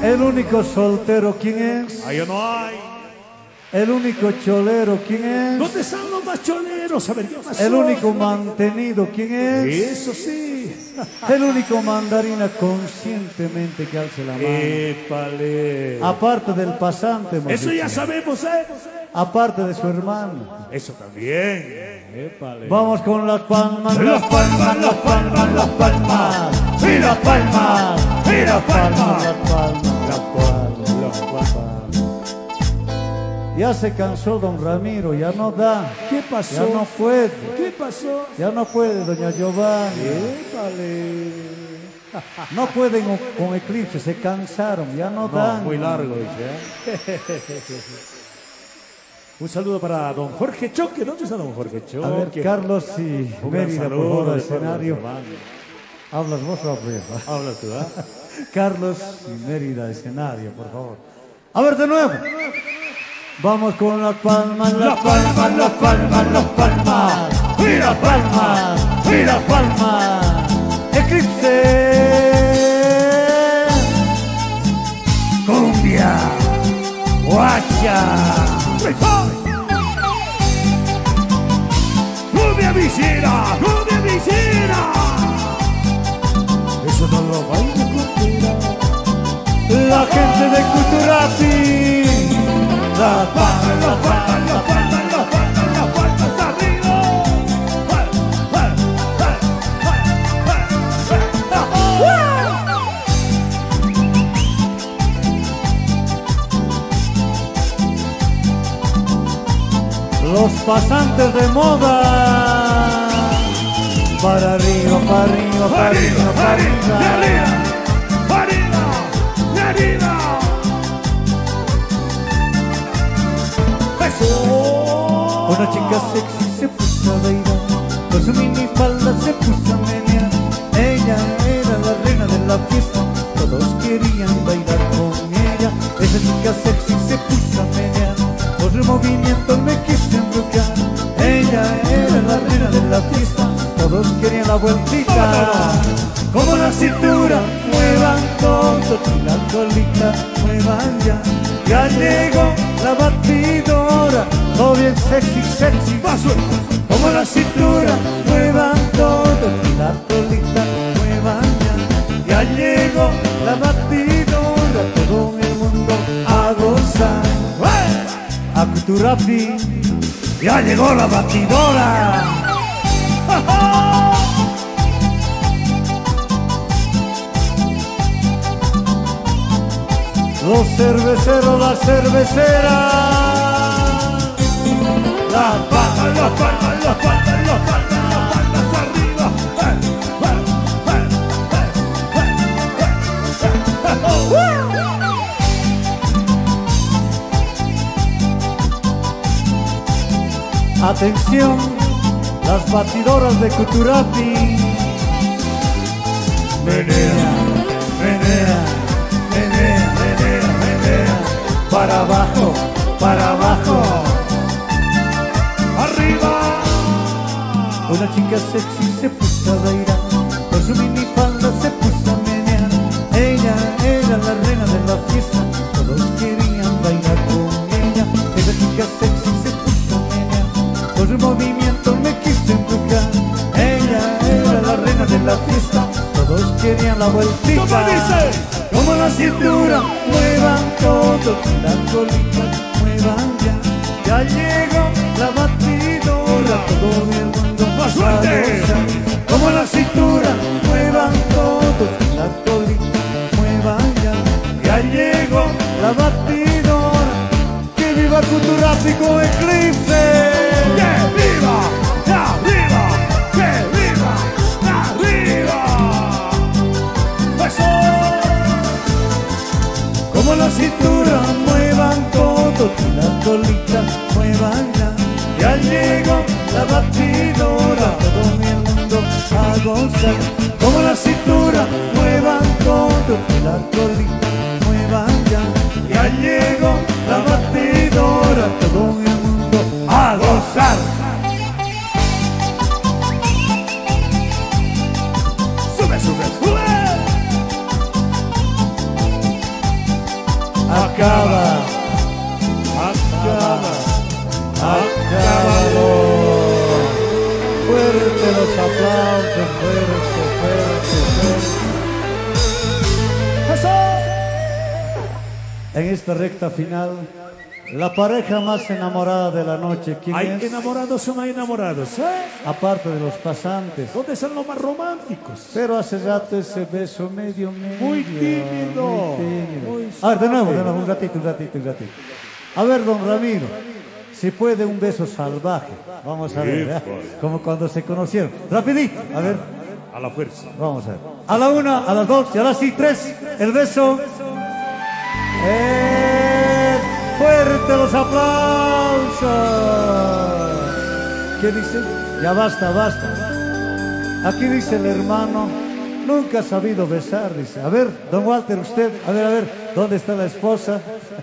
El único soltero, ¿quién es? Ahí no hay. El único cholero, ¿quién es? ¿Dónde están los más choleros? A ver, ¿qué pasó? El único mantenido, ¿quién es? Eso sí. El único mandarina conscientemente que alce la mano. Épale. Aparte del pasante, hemos Eso ya dicho. sabemos, ¿eh? Aparte de su hermano. Eso también. Épale. Vamos con las palmas, las palmas, las palmas, las palmas. Y las palmas, y las Las palmas, palmas. las palmas, las palmas, las palmas. Ya se cansó don Ramiro, ya no da. ¿Qué pasó? Ya no puede. ¿Qué pasó? Ya no puede, doña Giovanna. Épale. No pueden con con Eclipse, se cansaron, ya no, No, dan. muy largo, dice. ¿eh? Un saludo para don Jorge Choque. ¿Dónde está don Jorge Choque? A ver, Carlos y Un gran Mérida, por saludo favor, al de todos los escenario. hermanos. Hablas vos o hablo yo? Habla tú, ¿ah? Carlos y Mérida, escenario, por favor. A ver, de nuevo. Vamos con las palmas, las palmas, las palmas, las palmas. Y las palmas, y las palmas. Eclipse. Cumbia. Guacha. ¡Cumbia visera! ¡Cumbia visera! Eso no lo baila cualquiera. La gente de Cuturati. Las palmas, las palmas, las palmas, las palmas. ¡Las palmas arriba! Los pasantes de moda. Para arriba, para arriba, para arriba, para arriba. ¡De arriba! ¡Para arriba! ¡De arriba! ¡Eso! Una chica sexy se puso a bailar, con su minifalda se puso a menear. Ella era la reina de la fiesta, todos querían bailar con ella. Esa chica sexy se puso a menear, por su movimiento me quiso embrujar. Ella era la reina de la fiesta, todos querían la vueltita. Como la cintura, muevan todo, y la colita, muevan ya. Ya llegó la batidora, todo bien sexy, sexy, ¡Paso! como la cintura, muevan todo, y la colita, muevan ya. Ya llegó la batidora, todo el mundo a gozar. A Cuturati, ya llegó la batidora. Los cerveceros, las cerveceras. Las palmas, las palmas, las palmas, las palmas, las palmas arriba. Atención, las batidoras de Cuturati. Menea, menea, menea, menea, menea. Para abajo, para abajo. ¡Arriba! Una chica sexy se puso a bailar, con su minifalda se puso a menear. Ella era la reina de la fiesta, todos querían bailar con ella. Esa chica sexy se puso a menear, con su movimiento me quiso embrujar. Ella era la reina de la fiesta, todos querían la vueltita. ¿Cómo dice? Como la cintura, muevan todo, la colita, muevan ya. Ya llegó la batidora, todo el mundo ¡Más suerte! como la cintura, muevan todo, la colita, muevan ya. Ya llegó la batidora, que viva Cuturati con Eclipse. ¡Que viva! ¡De arriba! ¡Que viva! ¡De arriba! ¡Eso! Como la cintura, muevan todo, la colita, muevan ya. Ya llegó la batidora, todo el mundo a gozar. Como la cintura, muevan todo, la colita, muevan ya. Ya llegó la batidora, todo el mundo a gozar. ¡Sube, sube, sube! acaba, acaba, acábalo. Fuerte los aplausos, fuerte, fuerte, fuerte. ¡Eso! En esta recta final, la pareja más enamorada de la noche, ¿quién Hay es? enamorados o no hay enamorados, ¿eh? Aparte de los pasantes. ¿Dónde están los más románticos? Pero hace rato ese beso medio, medio. Muy tímido. Muy tímido. Muy A ver, de nuevo, de suave. nuevo, un ratito, un ratito, un ratito. A ver, don Ramiro, si puede un beso salvaje. Vamos a ver, Sí, ¿eh? pues. Como cuando se conocieron. Rapidito, a ver, A la fuerza. vamos a ver. A la una, a las dos y ahora sí, tres. El beso. ¡Eh! ¡Fuerte los aplausos! ¿Qué dice? Ya basta, basta. Aquí dice el hermano, nunca ha sabido besar, dice. A ver, don Walter, usted, a ver, a ver, ¿dónde está la esposa?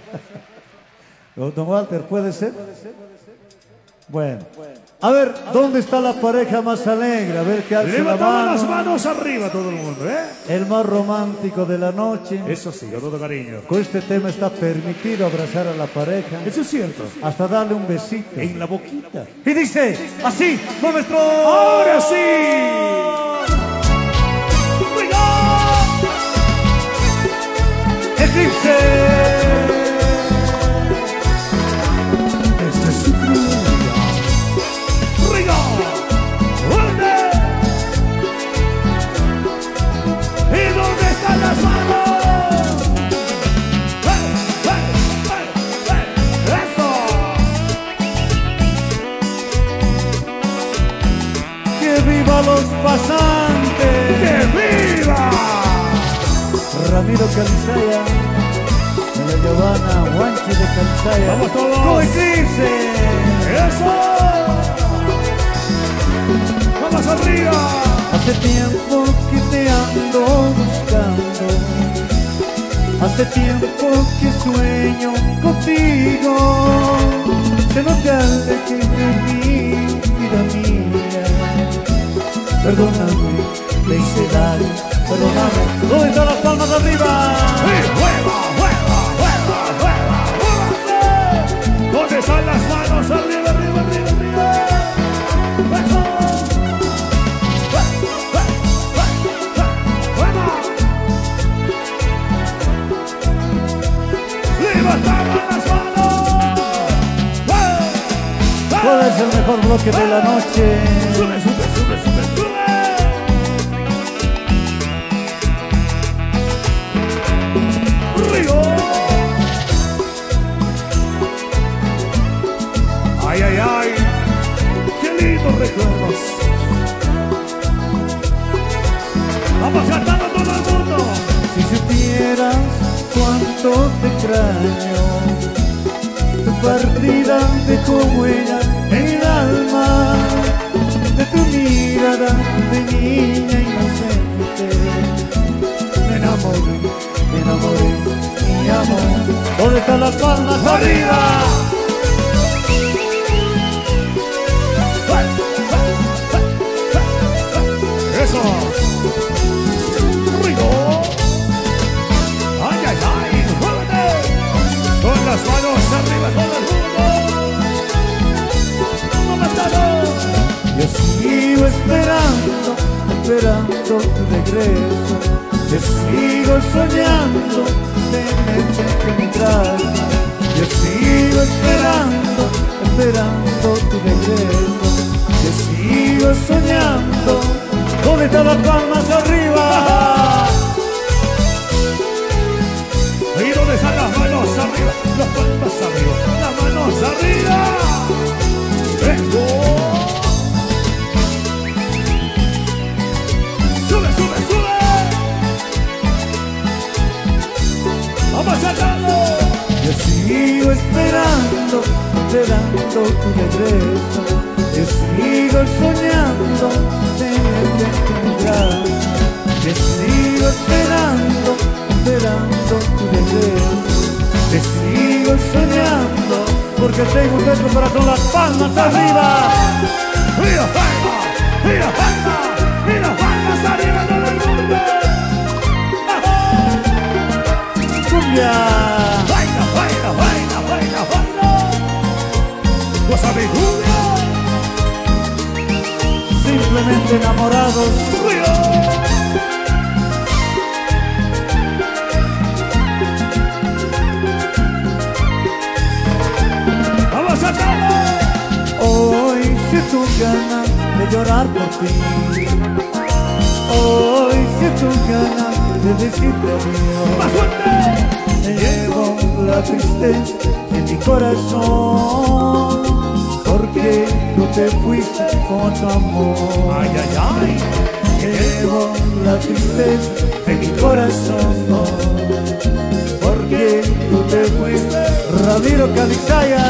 Don Walter, ¿puede ser? Bueno. A ver, ¿dónde está la pareja más alegre? A ver, que alce la Levantamos las mano. manos arriba todo el mundo, ¿eh? El más romántico de la noche. Eso sí, con todo cariño. Con este tema está permitido abrazar a la pareja, Eso es cierto. hasta darle un besito. En la boquita. Y dice, así, con nuestro... ¡Ahora sí! Eclipse. Este es su día. ¡Riga! ¡Fuerte! ¿Y dónde están las manos? ¡Hey, hey, hey, hey! ¡Eso! Que viva los pasantes. ¡Que viva! Ramiro Calizaya, la Giovanna Guanchi de Calizaya. ¡Vamos todos! ¡Con Eclipse! ¡Eso! ¡Vamos arriba! Hace tiempo que te ando buscando, hace tiempo que sueño contigo. Se no te alejes de mí, vida mía. Perdóname, te hice daño, perdóname. ¿Dónde están las palmas arriba? ¡Sí! ¡Juega, juega, juega, juega! ¡Muévase! ¿Dónde están las manos? ¡Arriba, arriba, arriba, arriba! ¡Eso! ¡Levantamos las manos! ¿Cuál es el mejor bloque de la noche? ¡Sube, sube, sube, sube, sube! ¡Río! ¡Ay, ay, ay! ¡Qué lindos recuerdos! ¡Vamos cantando todo el mundo! Si supieras cuánto te extraño, tu partida dejó huella en el alma, de tu mirada de niña inocente. Me enamoré, me enamoré, mi amor. ¿Dónde están las palmas arriba? ¡Eso! ¡Rico! ¡Ay, ay, ay! ¡Muévete! Con las manos arriba, todo el mundo. ¿Dónde estamos? Yo sigo esperando, esperando tu regreso. Yo sigo soñando, tenerte en mi brazo. Yo sigo esperando, esperando tu regreso. Yo sigo soñando, ¿dónde están las palmas arriba? ¿Y dónde están las manos arriba? Las palmas arriba, las manos arriba. ¡Eso! ¡Sube, sube, sube! ¡Vamos cantando! Yo sigo esperando, esperando tu regreso. Yo sigo soñando, tenerte en mi brazo. Yo sigo esperando, esperando tu regreso. Te sigo soñando, porque tengo dentro del corazón las palmas arriba. ¡Mira, palma! ¡Mira, palma! ¡Mira, palmas arriba todo el mundo! Cumbia. ¡Baila, ¡Esa mi Julia! Simplemente enamorados. ¡Ruido! ¡Vamos a todos! Hoy siento ganas de llorar por ti. Hoy siento ganas de decirte adiós. ¡Más fuerte! Llevo la tristeza en mi corazón, porque tú te fuiste con tu amor. ¡Ay, ay, ay! Llevo la tristeza en mi corazón, porque tú te fuiste. Ramiro Calizaya,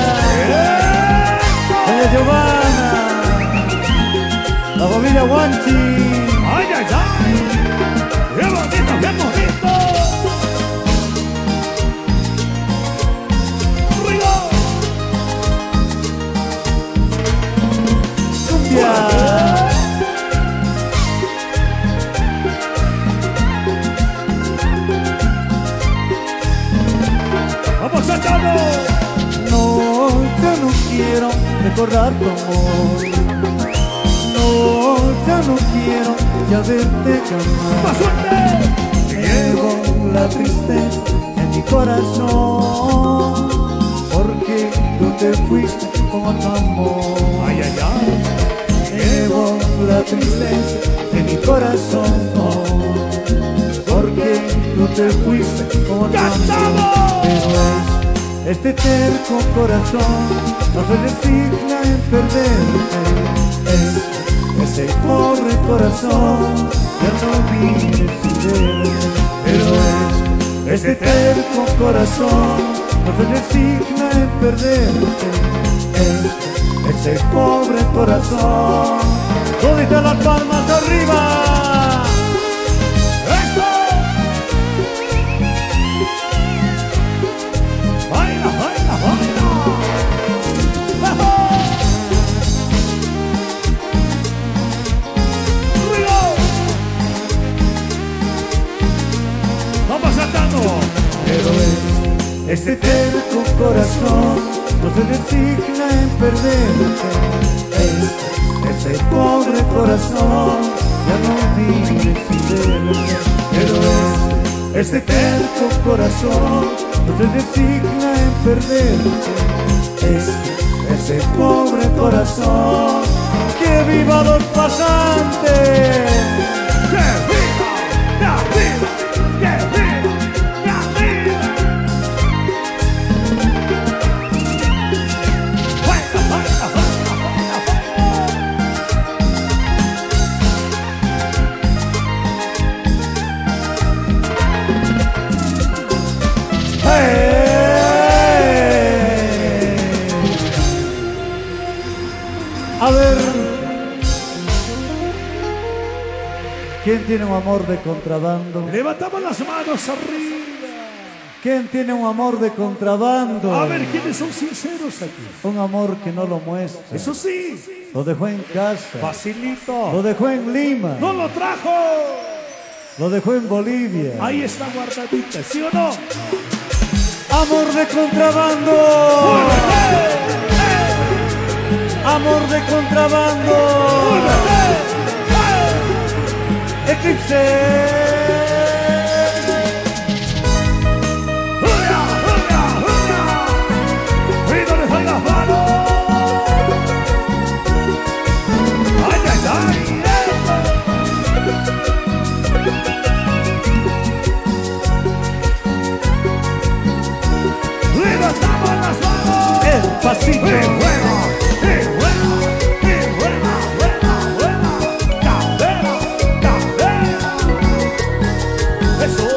Doña Giovanna, la familia Guanchi. ¡Ay, ay, ay! ¡Qué bonito, qué bonito! ¡Ruido! Cumbia. ¡Vamos a todos! No, yo no quiero recordar tu amor. No, ya no quiero ya verte jamás. ¡Más fuerte! Llevo la tristeza en mi corazón, porque tú te fuiste con tu amor. ¡Ay, ay, ay! Llevo la tristeza en mi corazón, porque tú te fuiste con tu amor. ¡Cantamos! Pero es este terco corazón no se resigna en perderte. Es ese pobre corazón ya no vive sin él. Pero es este terco corazón no se resigna en perderte. Es ese pobre corazón. ¿Dónde están las palmas arriba? ¡Eso! ¡Baila, baila, baila! ¡Ajo! ¡Ruido! ¡Vamos saltando! Pero es este terco corazón no se resigna en perderte. Es ese pobre corazón ya no vive sin él. Pero es este terco corazón no se resigna en perderte. Es ese pobre corazón. ¡Que viva los pasantes! ¡Que viva! ¡Que viva! ¡Que viva! ¡Que viva! ¡Baila, baila, baila, baila, baila! ¡Hey! A ver, ¿quién tiene un amor de contrabando? Levantamos las manos arriba. ¿Quién tiene un amor de contrabando? A ver, ¿quiénes son sinceros aquí? Un amor que no lo muestra. Eso sí, Lo dejó en casa. Lo facilito. dejó en Lima. ¡No lo trajo! Lo dejó en Bolivia. Ahí está guardadita, ¿sí o no? Amor de contrabando. Amor de contrabando. Eclipse. ¡Hurra, hurra, hurra! ¡Y dónde están las manos! ¡Ay, ay, ay! ¡Levantamos las manos! El pasito. ¡Y buena! ¡Y buena! ¡Y buena, buena, buena! ¡Cadera, cadera! ¡Eso!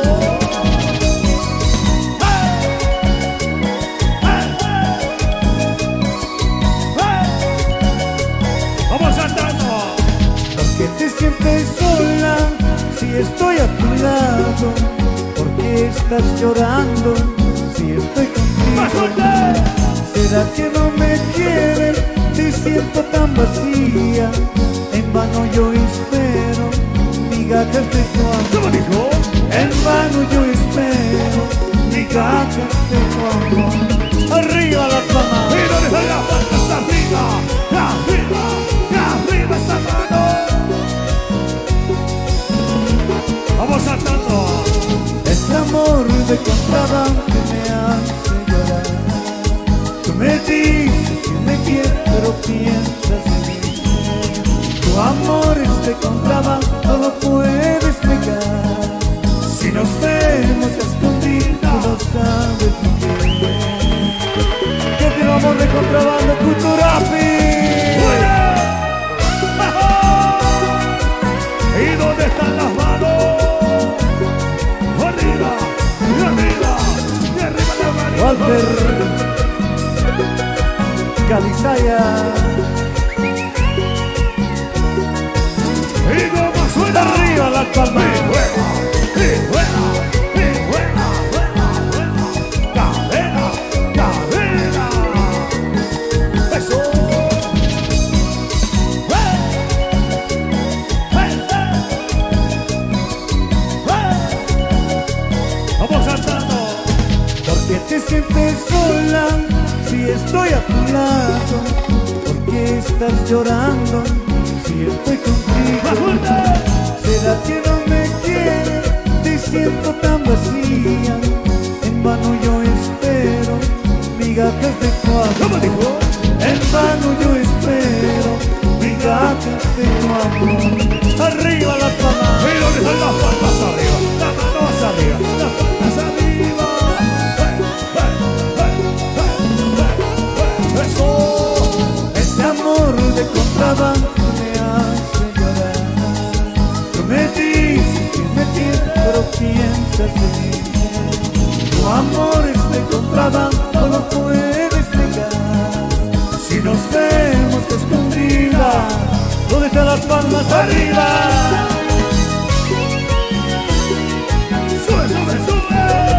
¡Vamos saltando! Porque te sientes sola si estoy a tu lado. Porque estás llorando si estoy ¡Más contigo. fuerte! ¿Será que no me quieres? Te siento tan vacía. En vano yo espero migajas de tu amor. ¿Cómo dijo? En vano yo espero migajas de tu amor. Arriba las manos. ¡Y dónde están las palmas arriba! de contrabando que me hace llorar. Tú me dices que me quieres, pero piensas en mí. Tu amor es de contrabando, no lo puedes negar. Si nos vemos escondidos, no sabes muy bien. Yo quiero amor de contrabando, Kuturapi. ¿Y dónde están las manos? Arriba, y arriba, y arriba las manos. Walter Calizaya. Y como suena Arriba las palmas. Y juega, y juega, y juega, juega, juega. Cadera, cadera. Eso. Vamos cantando. ¿Por qué te sientes sola si estoy a tu lado? ¿Por qué estás llorando si estoy contigo? ¡Más fuerte! ¿Será que no me quieres? Te siento tan vacía. En vano yo espero migajas de tu ¿Cómo amor. dijo? En vano yo espero migajas de tu amor. Arriba las palmas. ¿Y dónde están las palmas arriba? Las manos arriba, las palmas arriba. Eso. Este amor de contrabando me hace llorar. Tú me dices que me quieres, pero piensas en mí. Tu amor es de contrabando, no lo puedes negar. Si nos vemos escondidas, ¿dónde están las palmas arriba? Sube, sube, sube.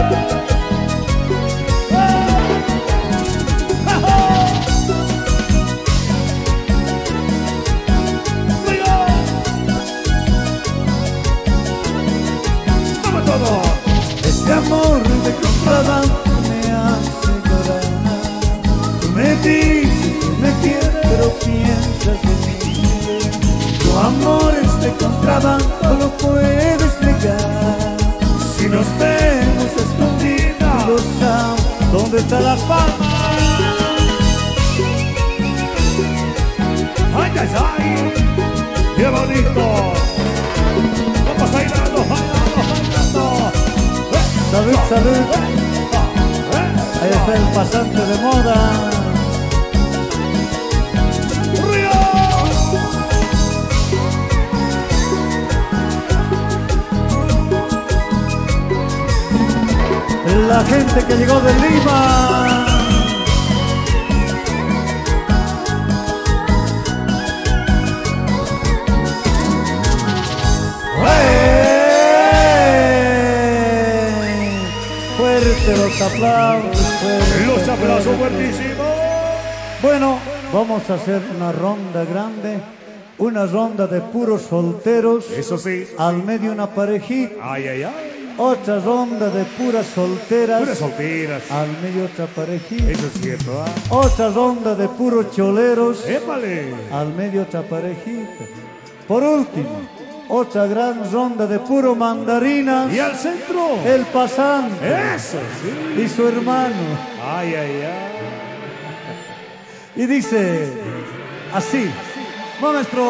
Vamos todos. Este amor de contrabando me hace llorar. Tú me dices que me quieres, pero piensas en mí. Tu amor es de contrabando, no lo puedes negar. Si nos vemos escondidas, lo sabes, ¿dónde están las palmas? ¡Ay, ay, ay! ¡Qué bonito! Vamos bailando, bailando, bailando. Salud, salud. Ahí está el pasante de moda. ¡Río! La gente que llegó de Lima. Fuerte los aplausos, fuerte, Los aplausos fuerte. fuertísimos. Bueno, vamos a hacer una ronda grande, una ronda de puros solteros. Eso sí. Al medio una parejita, Ay, ay, ay. otra ronda de puras solteras. Puras solteras. Al medio otra parejita. Eso es cierto, ¿ah? Otra ronda de puros choleros. ¡Épale! Al medio otra parejita. Por último, otra gran ronda de puro mandarinas. Y al centro. El pasante Eso sí. y su hermano. Ay, ay, ay. Y dice así, maestro.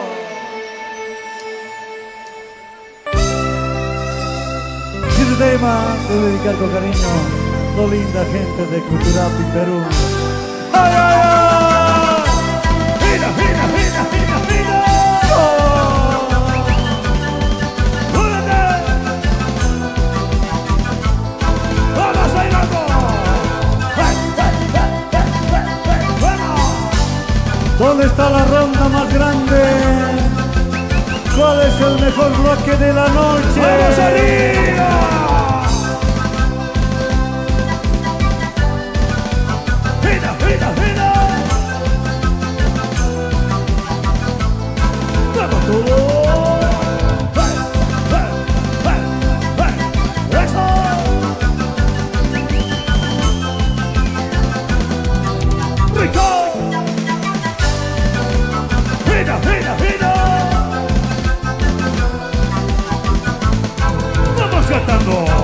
Y este tema te dedicar con cariño a la linda gente de Kuturapi, Perú. ¡Ay, ay, ay! ¡Mira, mira, mira, mira, mira! ¡Súbete! ¡Vamos bailando! ¡Hey, hey, hey, hey, hey, hey! ¡Bueno! ¿Dónde está la ronda más grande? ¿Cuál es el mejor bloque de la noche? ¡Vamos arriba! ¡Mira, mira, mira! ¡Vamos todos! ¡Hey, hey, hey, hey! ¡Eso! ¡Rico! ¡Mira, mira, mira! ¡Vamos cantando!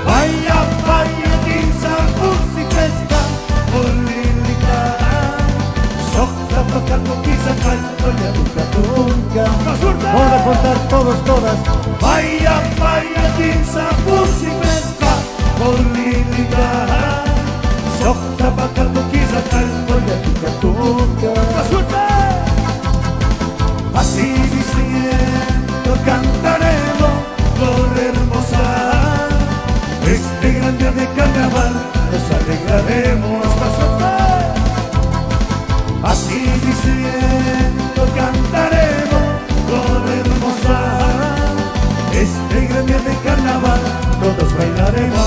Vaya, vaya, quizá música está por lilita. Sokta, tocando, quizá canto, ya nunca, nunca. ¡Más fuerte! Vamos a contar todos, todas. Vaya, vaya, quizá música está por lilita. Sokta, tocando, quizá canto, ya nunca, nunca. ¡Más fuerte! Así diciendo cantaremos, flor hermosa. Este grande de carnaval nos alegraremos. Así diciendo cantaremos, flor hermosa. Este grande de carnaval todos bailaremos.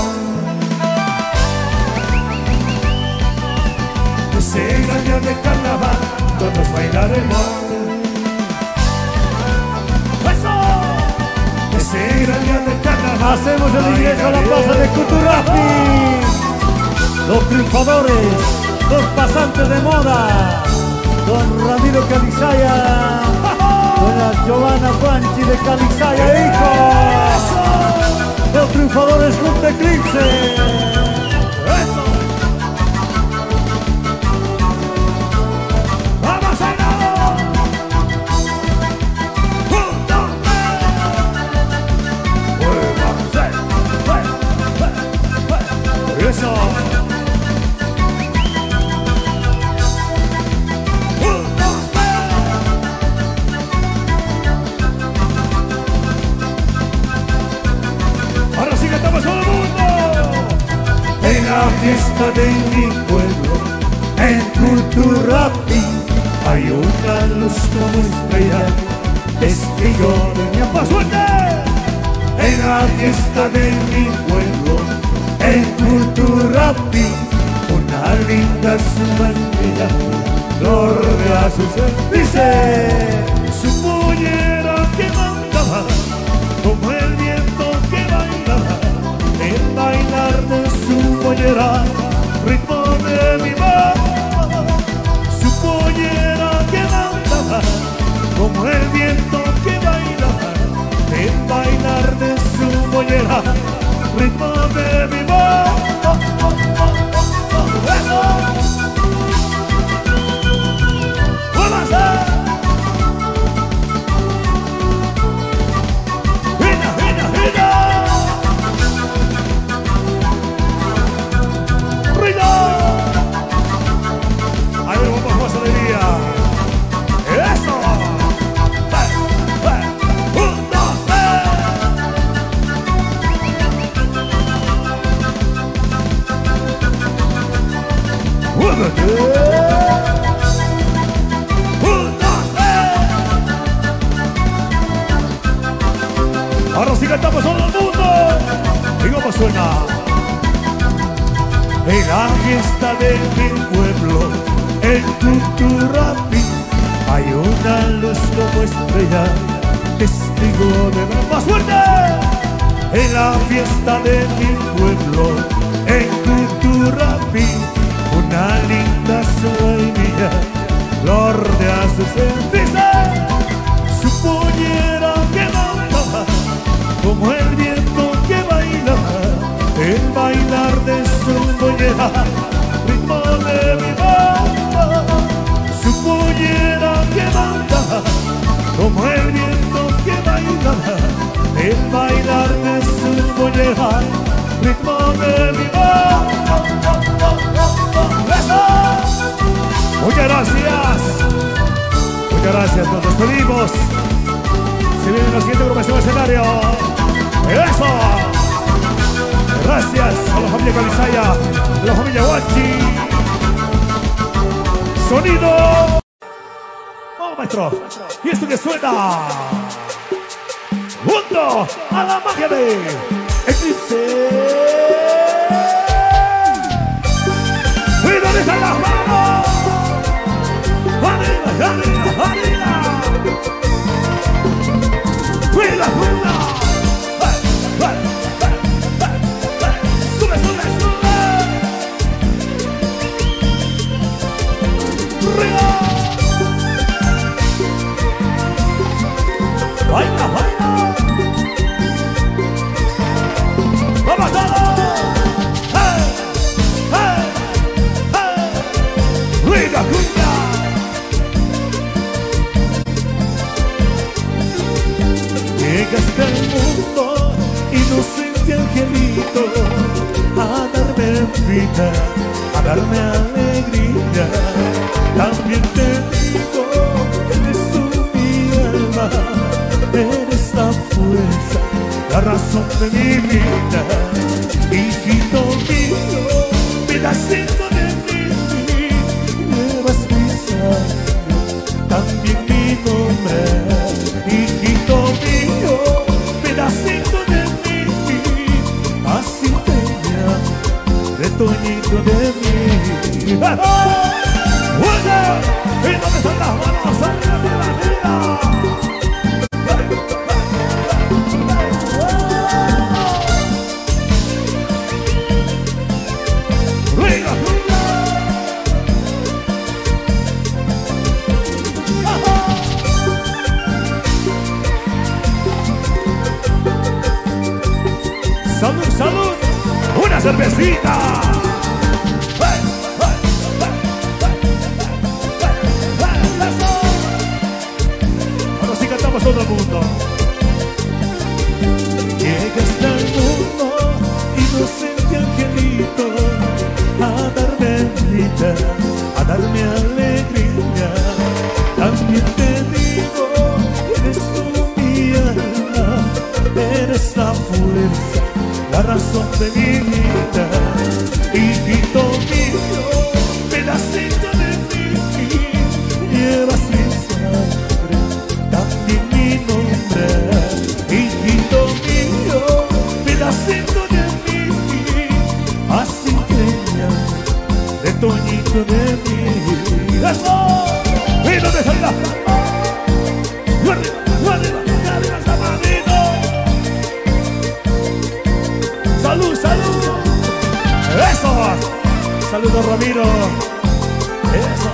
Este grande de carnaval todos bailaremos. Ese gran día de carnaval. Hacemos el ingreso a la plaza de Cuturrapi. Los triunfadores, los pasantes de moda, don Ramiro Calizaya, doña Giovanna Panchi de Calizaya, hijo. Los triunfadores Club de Eclipse. Eso. Ahora sí que estamos todo el mundo. En la fiesta de mi pueblo, en Cuturrapi, hay una luz como estrella, testigo de mi amor. ¡Más fuerte! En la fiesta de mi pueblo, en Cuturrapi, una linda sumanera, flor de azul. Dice, Su pollera que mandaba, como el viento que bailaba, el bailar de su pollera, ritmo de mi voz. Su pollera que mandaba, como el viento que bailaba, el bailar de su pollera, ritmo de mi voz. ¡Muévanse! ¡Gira, gira, gira! ¡Ritmo! Ahí vamos con más alegría. ¡Eso! ¡Un, dos, tres! ¡Muévete! ¡Un, dos, tres! Ahora sí cantamos todo el mundo. ¿Y cómo suena? En la fiesta de mi pueblo, en Cuturrapi, hay una luz como estrella, testigo de la más fuerte. En la fiesta de mi pueblo, en Cuturrapi, una linda sueña, flor de azul. Dice, su pollera que bailaba, como el viento que bailaba, el bailar de su pollera, ritmo de mi voz. Su pollera que bailaba, como el viento que bailaba, el bailar de su pollera, ritmo de mi voz. Muchas gracias. Muchas gracias, nos despedimos. Se viene la siguiente agrupación al escenario. ¡Eso! Gracias a la familia Calizaya, a la familia Guachi. Sonido. ¡Oh, maestro! Y esto que suena. Junto a la magia de Eclipse. ¡Y dónde están las manos! ¡Arriba, arriba, arriba! ¡Fuera, fuera! ¡Sube, sube, sube! ¡Arriba! ¡Baila, baila! ¡Vamos! angelito a darme vida, a darme alegría. También te digo, eres tú mi alma, eres la fuerza, la razón de mi vida. Hijito mío, pedacito de mí, llevas mi sangre, también mi nombre. Hijito mío, pedacito de mí, así te llamo, de Toñito de mí. ¡Buena! ¿Y dónde están las manos arriba de la vida? ¡Ruido, ruido! ¡Salud, salud! ¡Una cervecita! Todo el mundo. Llegaste al mundo, inocente angelito, a darme vida, a darme alegría. También te digo, eres tú mi alma, eres la fuerza, la razón de mi vida. Hijito mío, pedacito de mí, llevas mi sangre, también mi nombre. Hijito mío, pedacito de mí, así te llamo, de Toñito de mí. ¡Eso! ¿Y dónde están las palmas? ¡Yo arriba, yo arriba, yo arriba esa manito! ¡Salud, salud! ¡Eso! ¡Saludos, Ramiro! ¡Eso!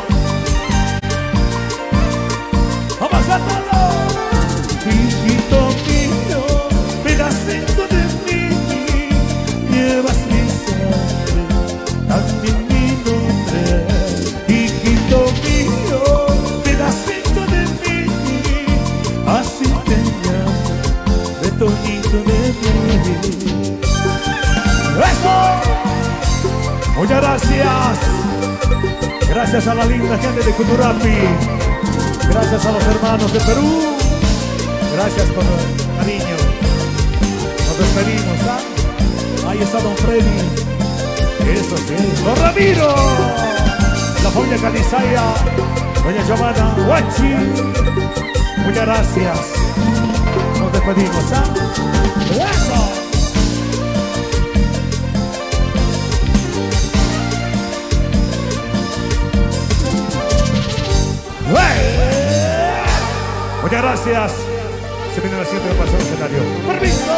¡Vamos a todo! Hijito mío, pedacito de mí, llevas mi sangre, también mi nombre. Hijito mío, pedacito de mí, así te llamo, de Toñito de mí. ¡Eso! Muchas gracias. Gracias a la linda gente de Cuturapi. Gracias a los hermanos de Perú. Gracias por el cariño. Nos despedimos, ¿ah? Ahí está Don Freddy. Eso sí. Don Ramiro. La familia Calizaya. Doña Giovanna. Guachi. Muchas gracias. Nos despedimos, ¿ah? Eso. Muchas gracias. Se viene la siguiente para el escenario. ¡Permiso!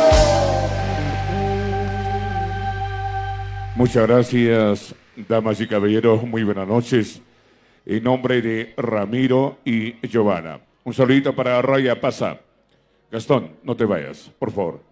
Muchas gracias, damas y caballeros. Muy buenas noches. En nombre de Ramiro y Giovanna. Un saludito para Raya Pasa. Gastón, no te vayas, por favor.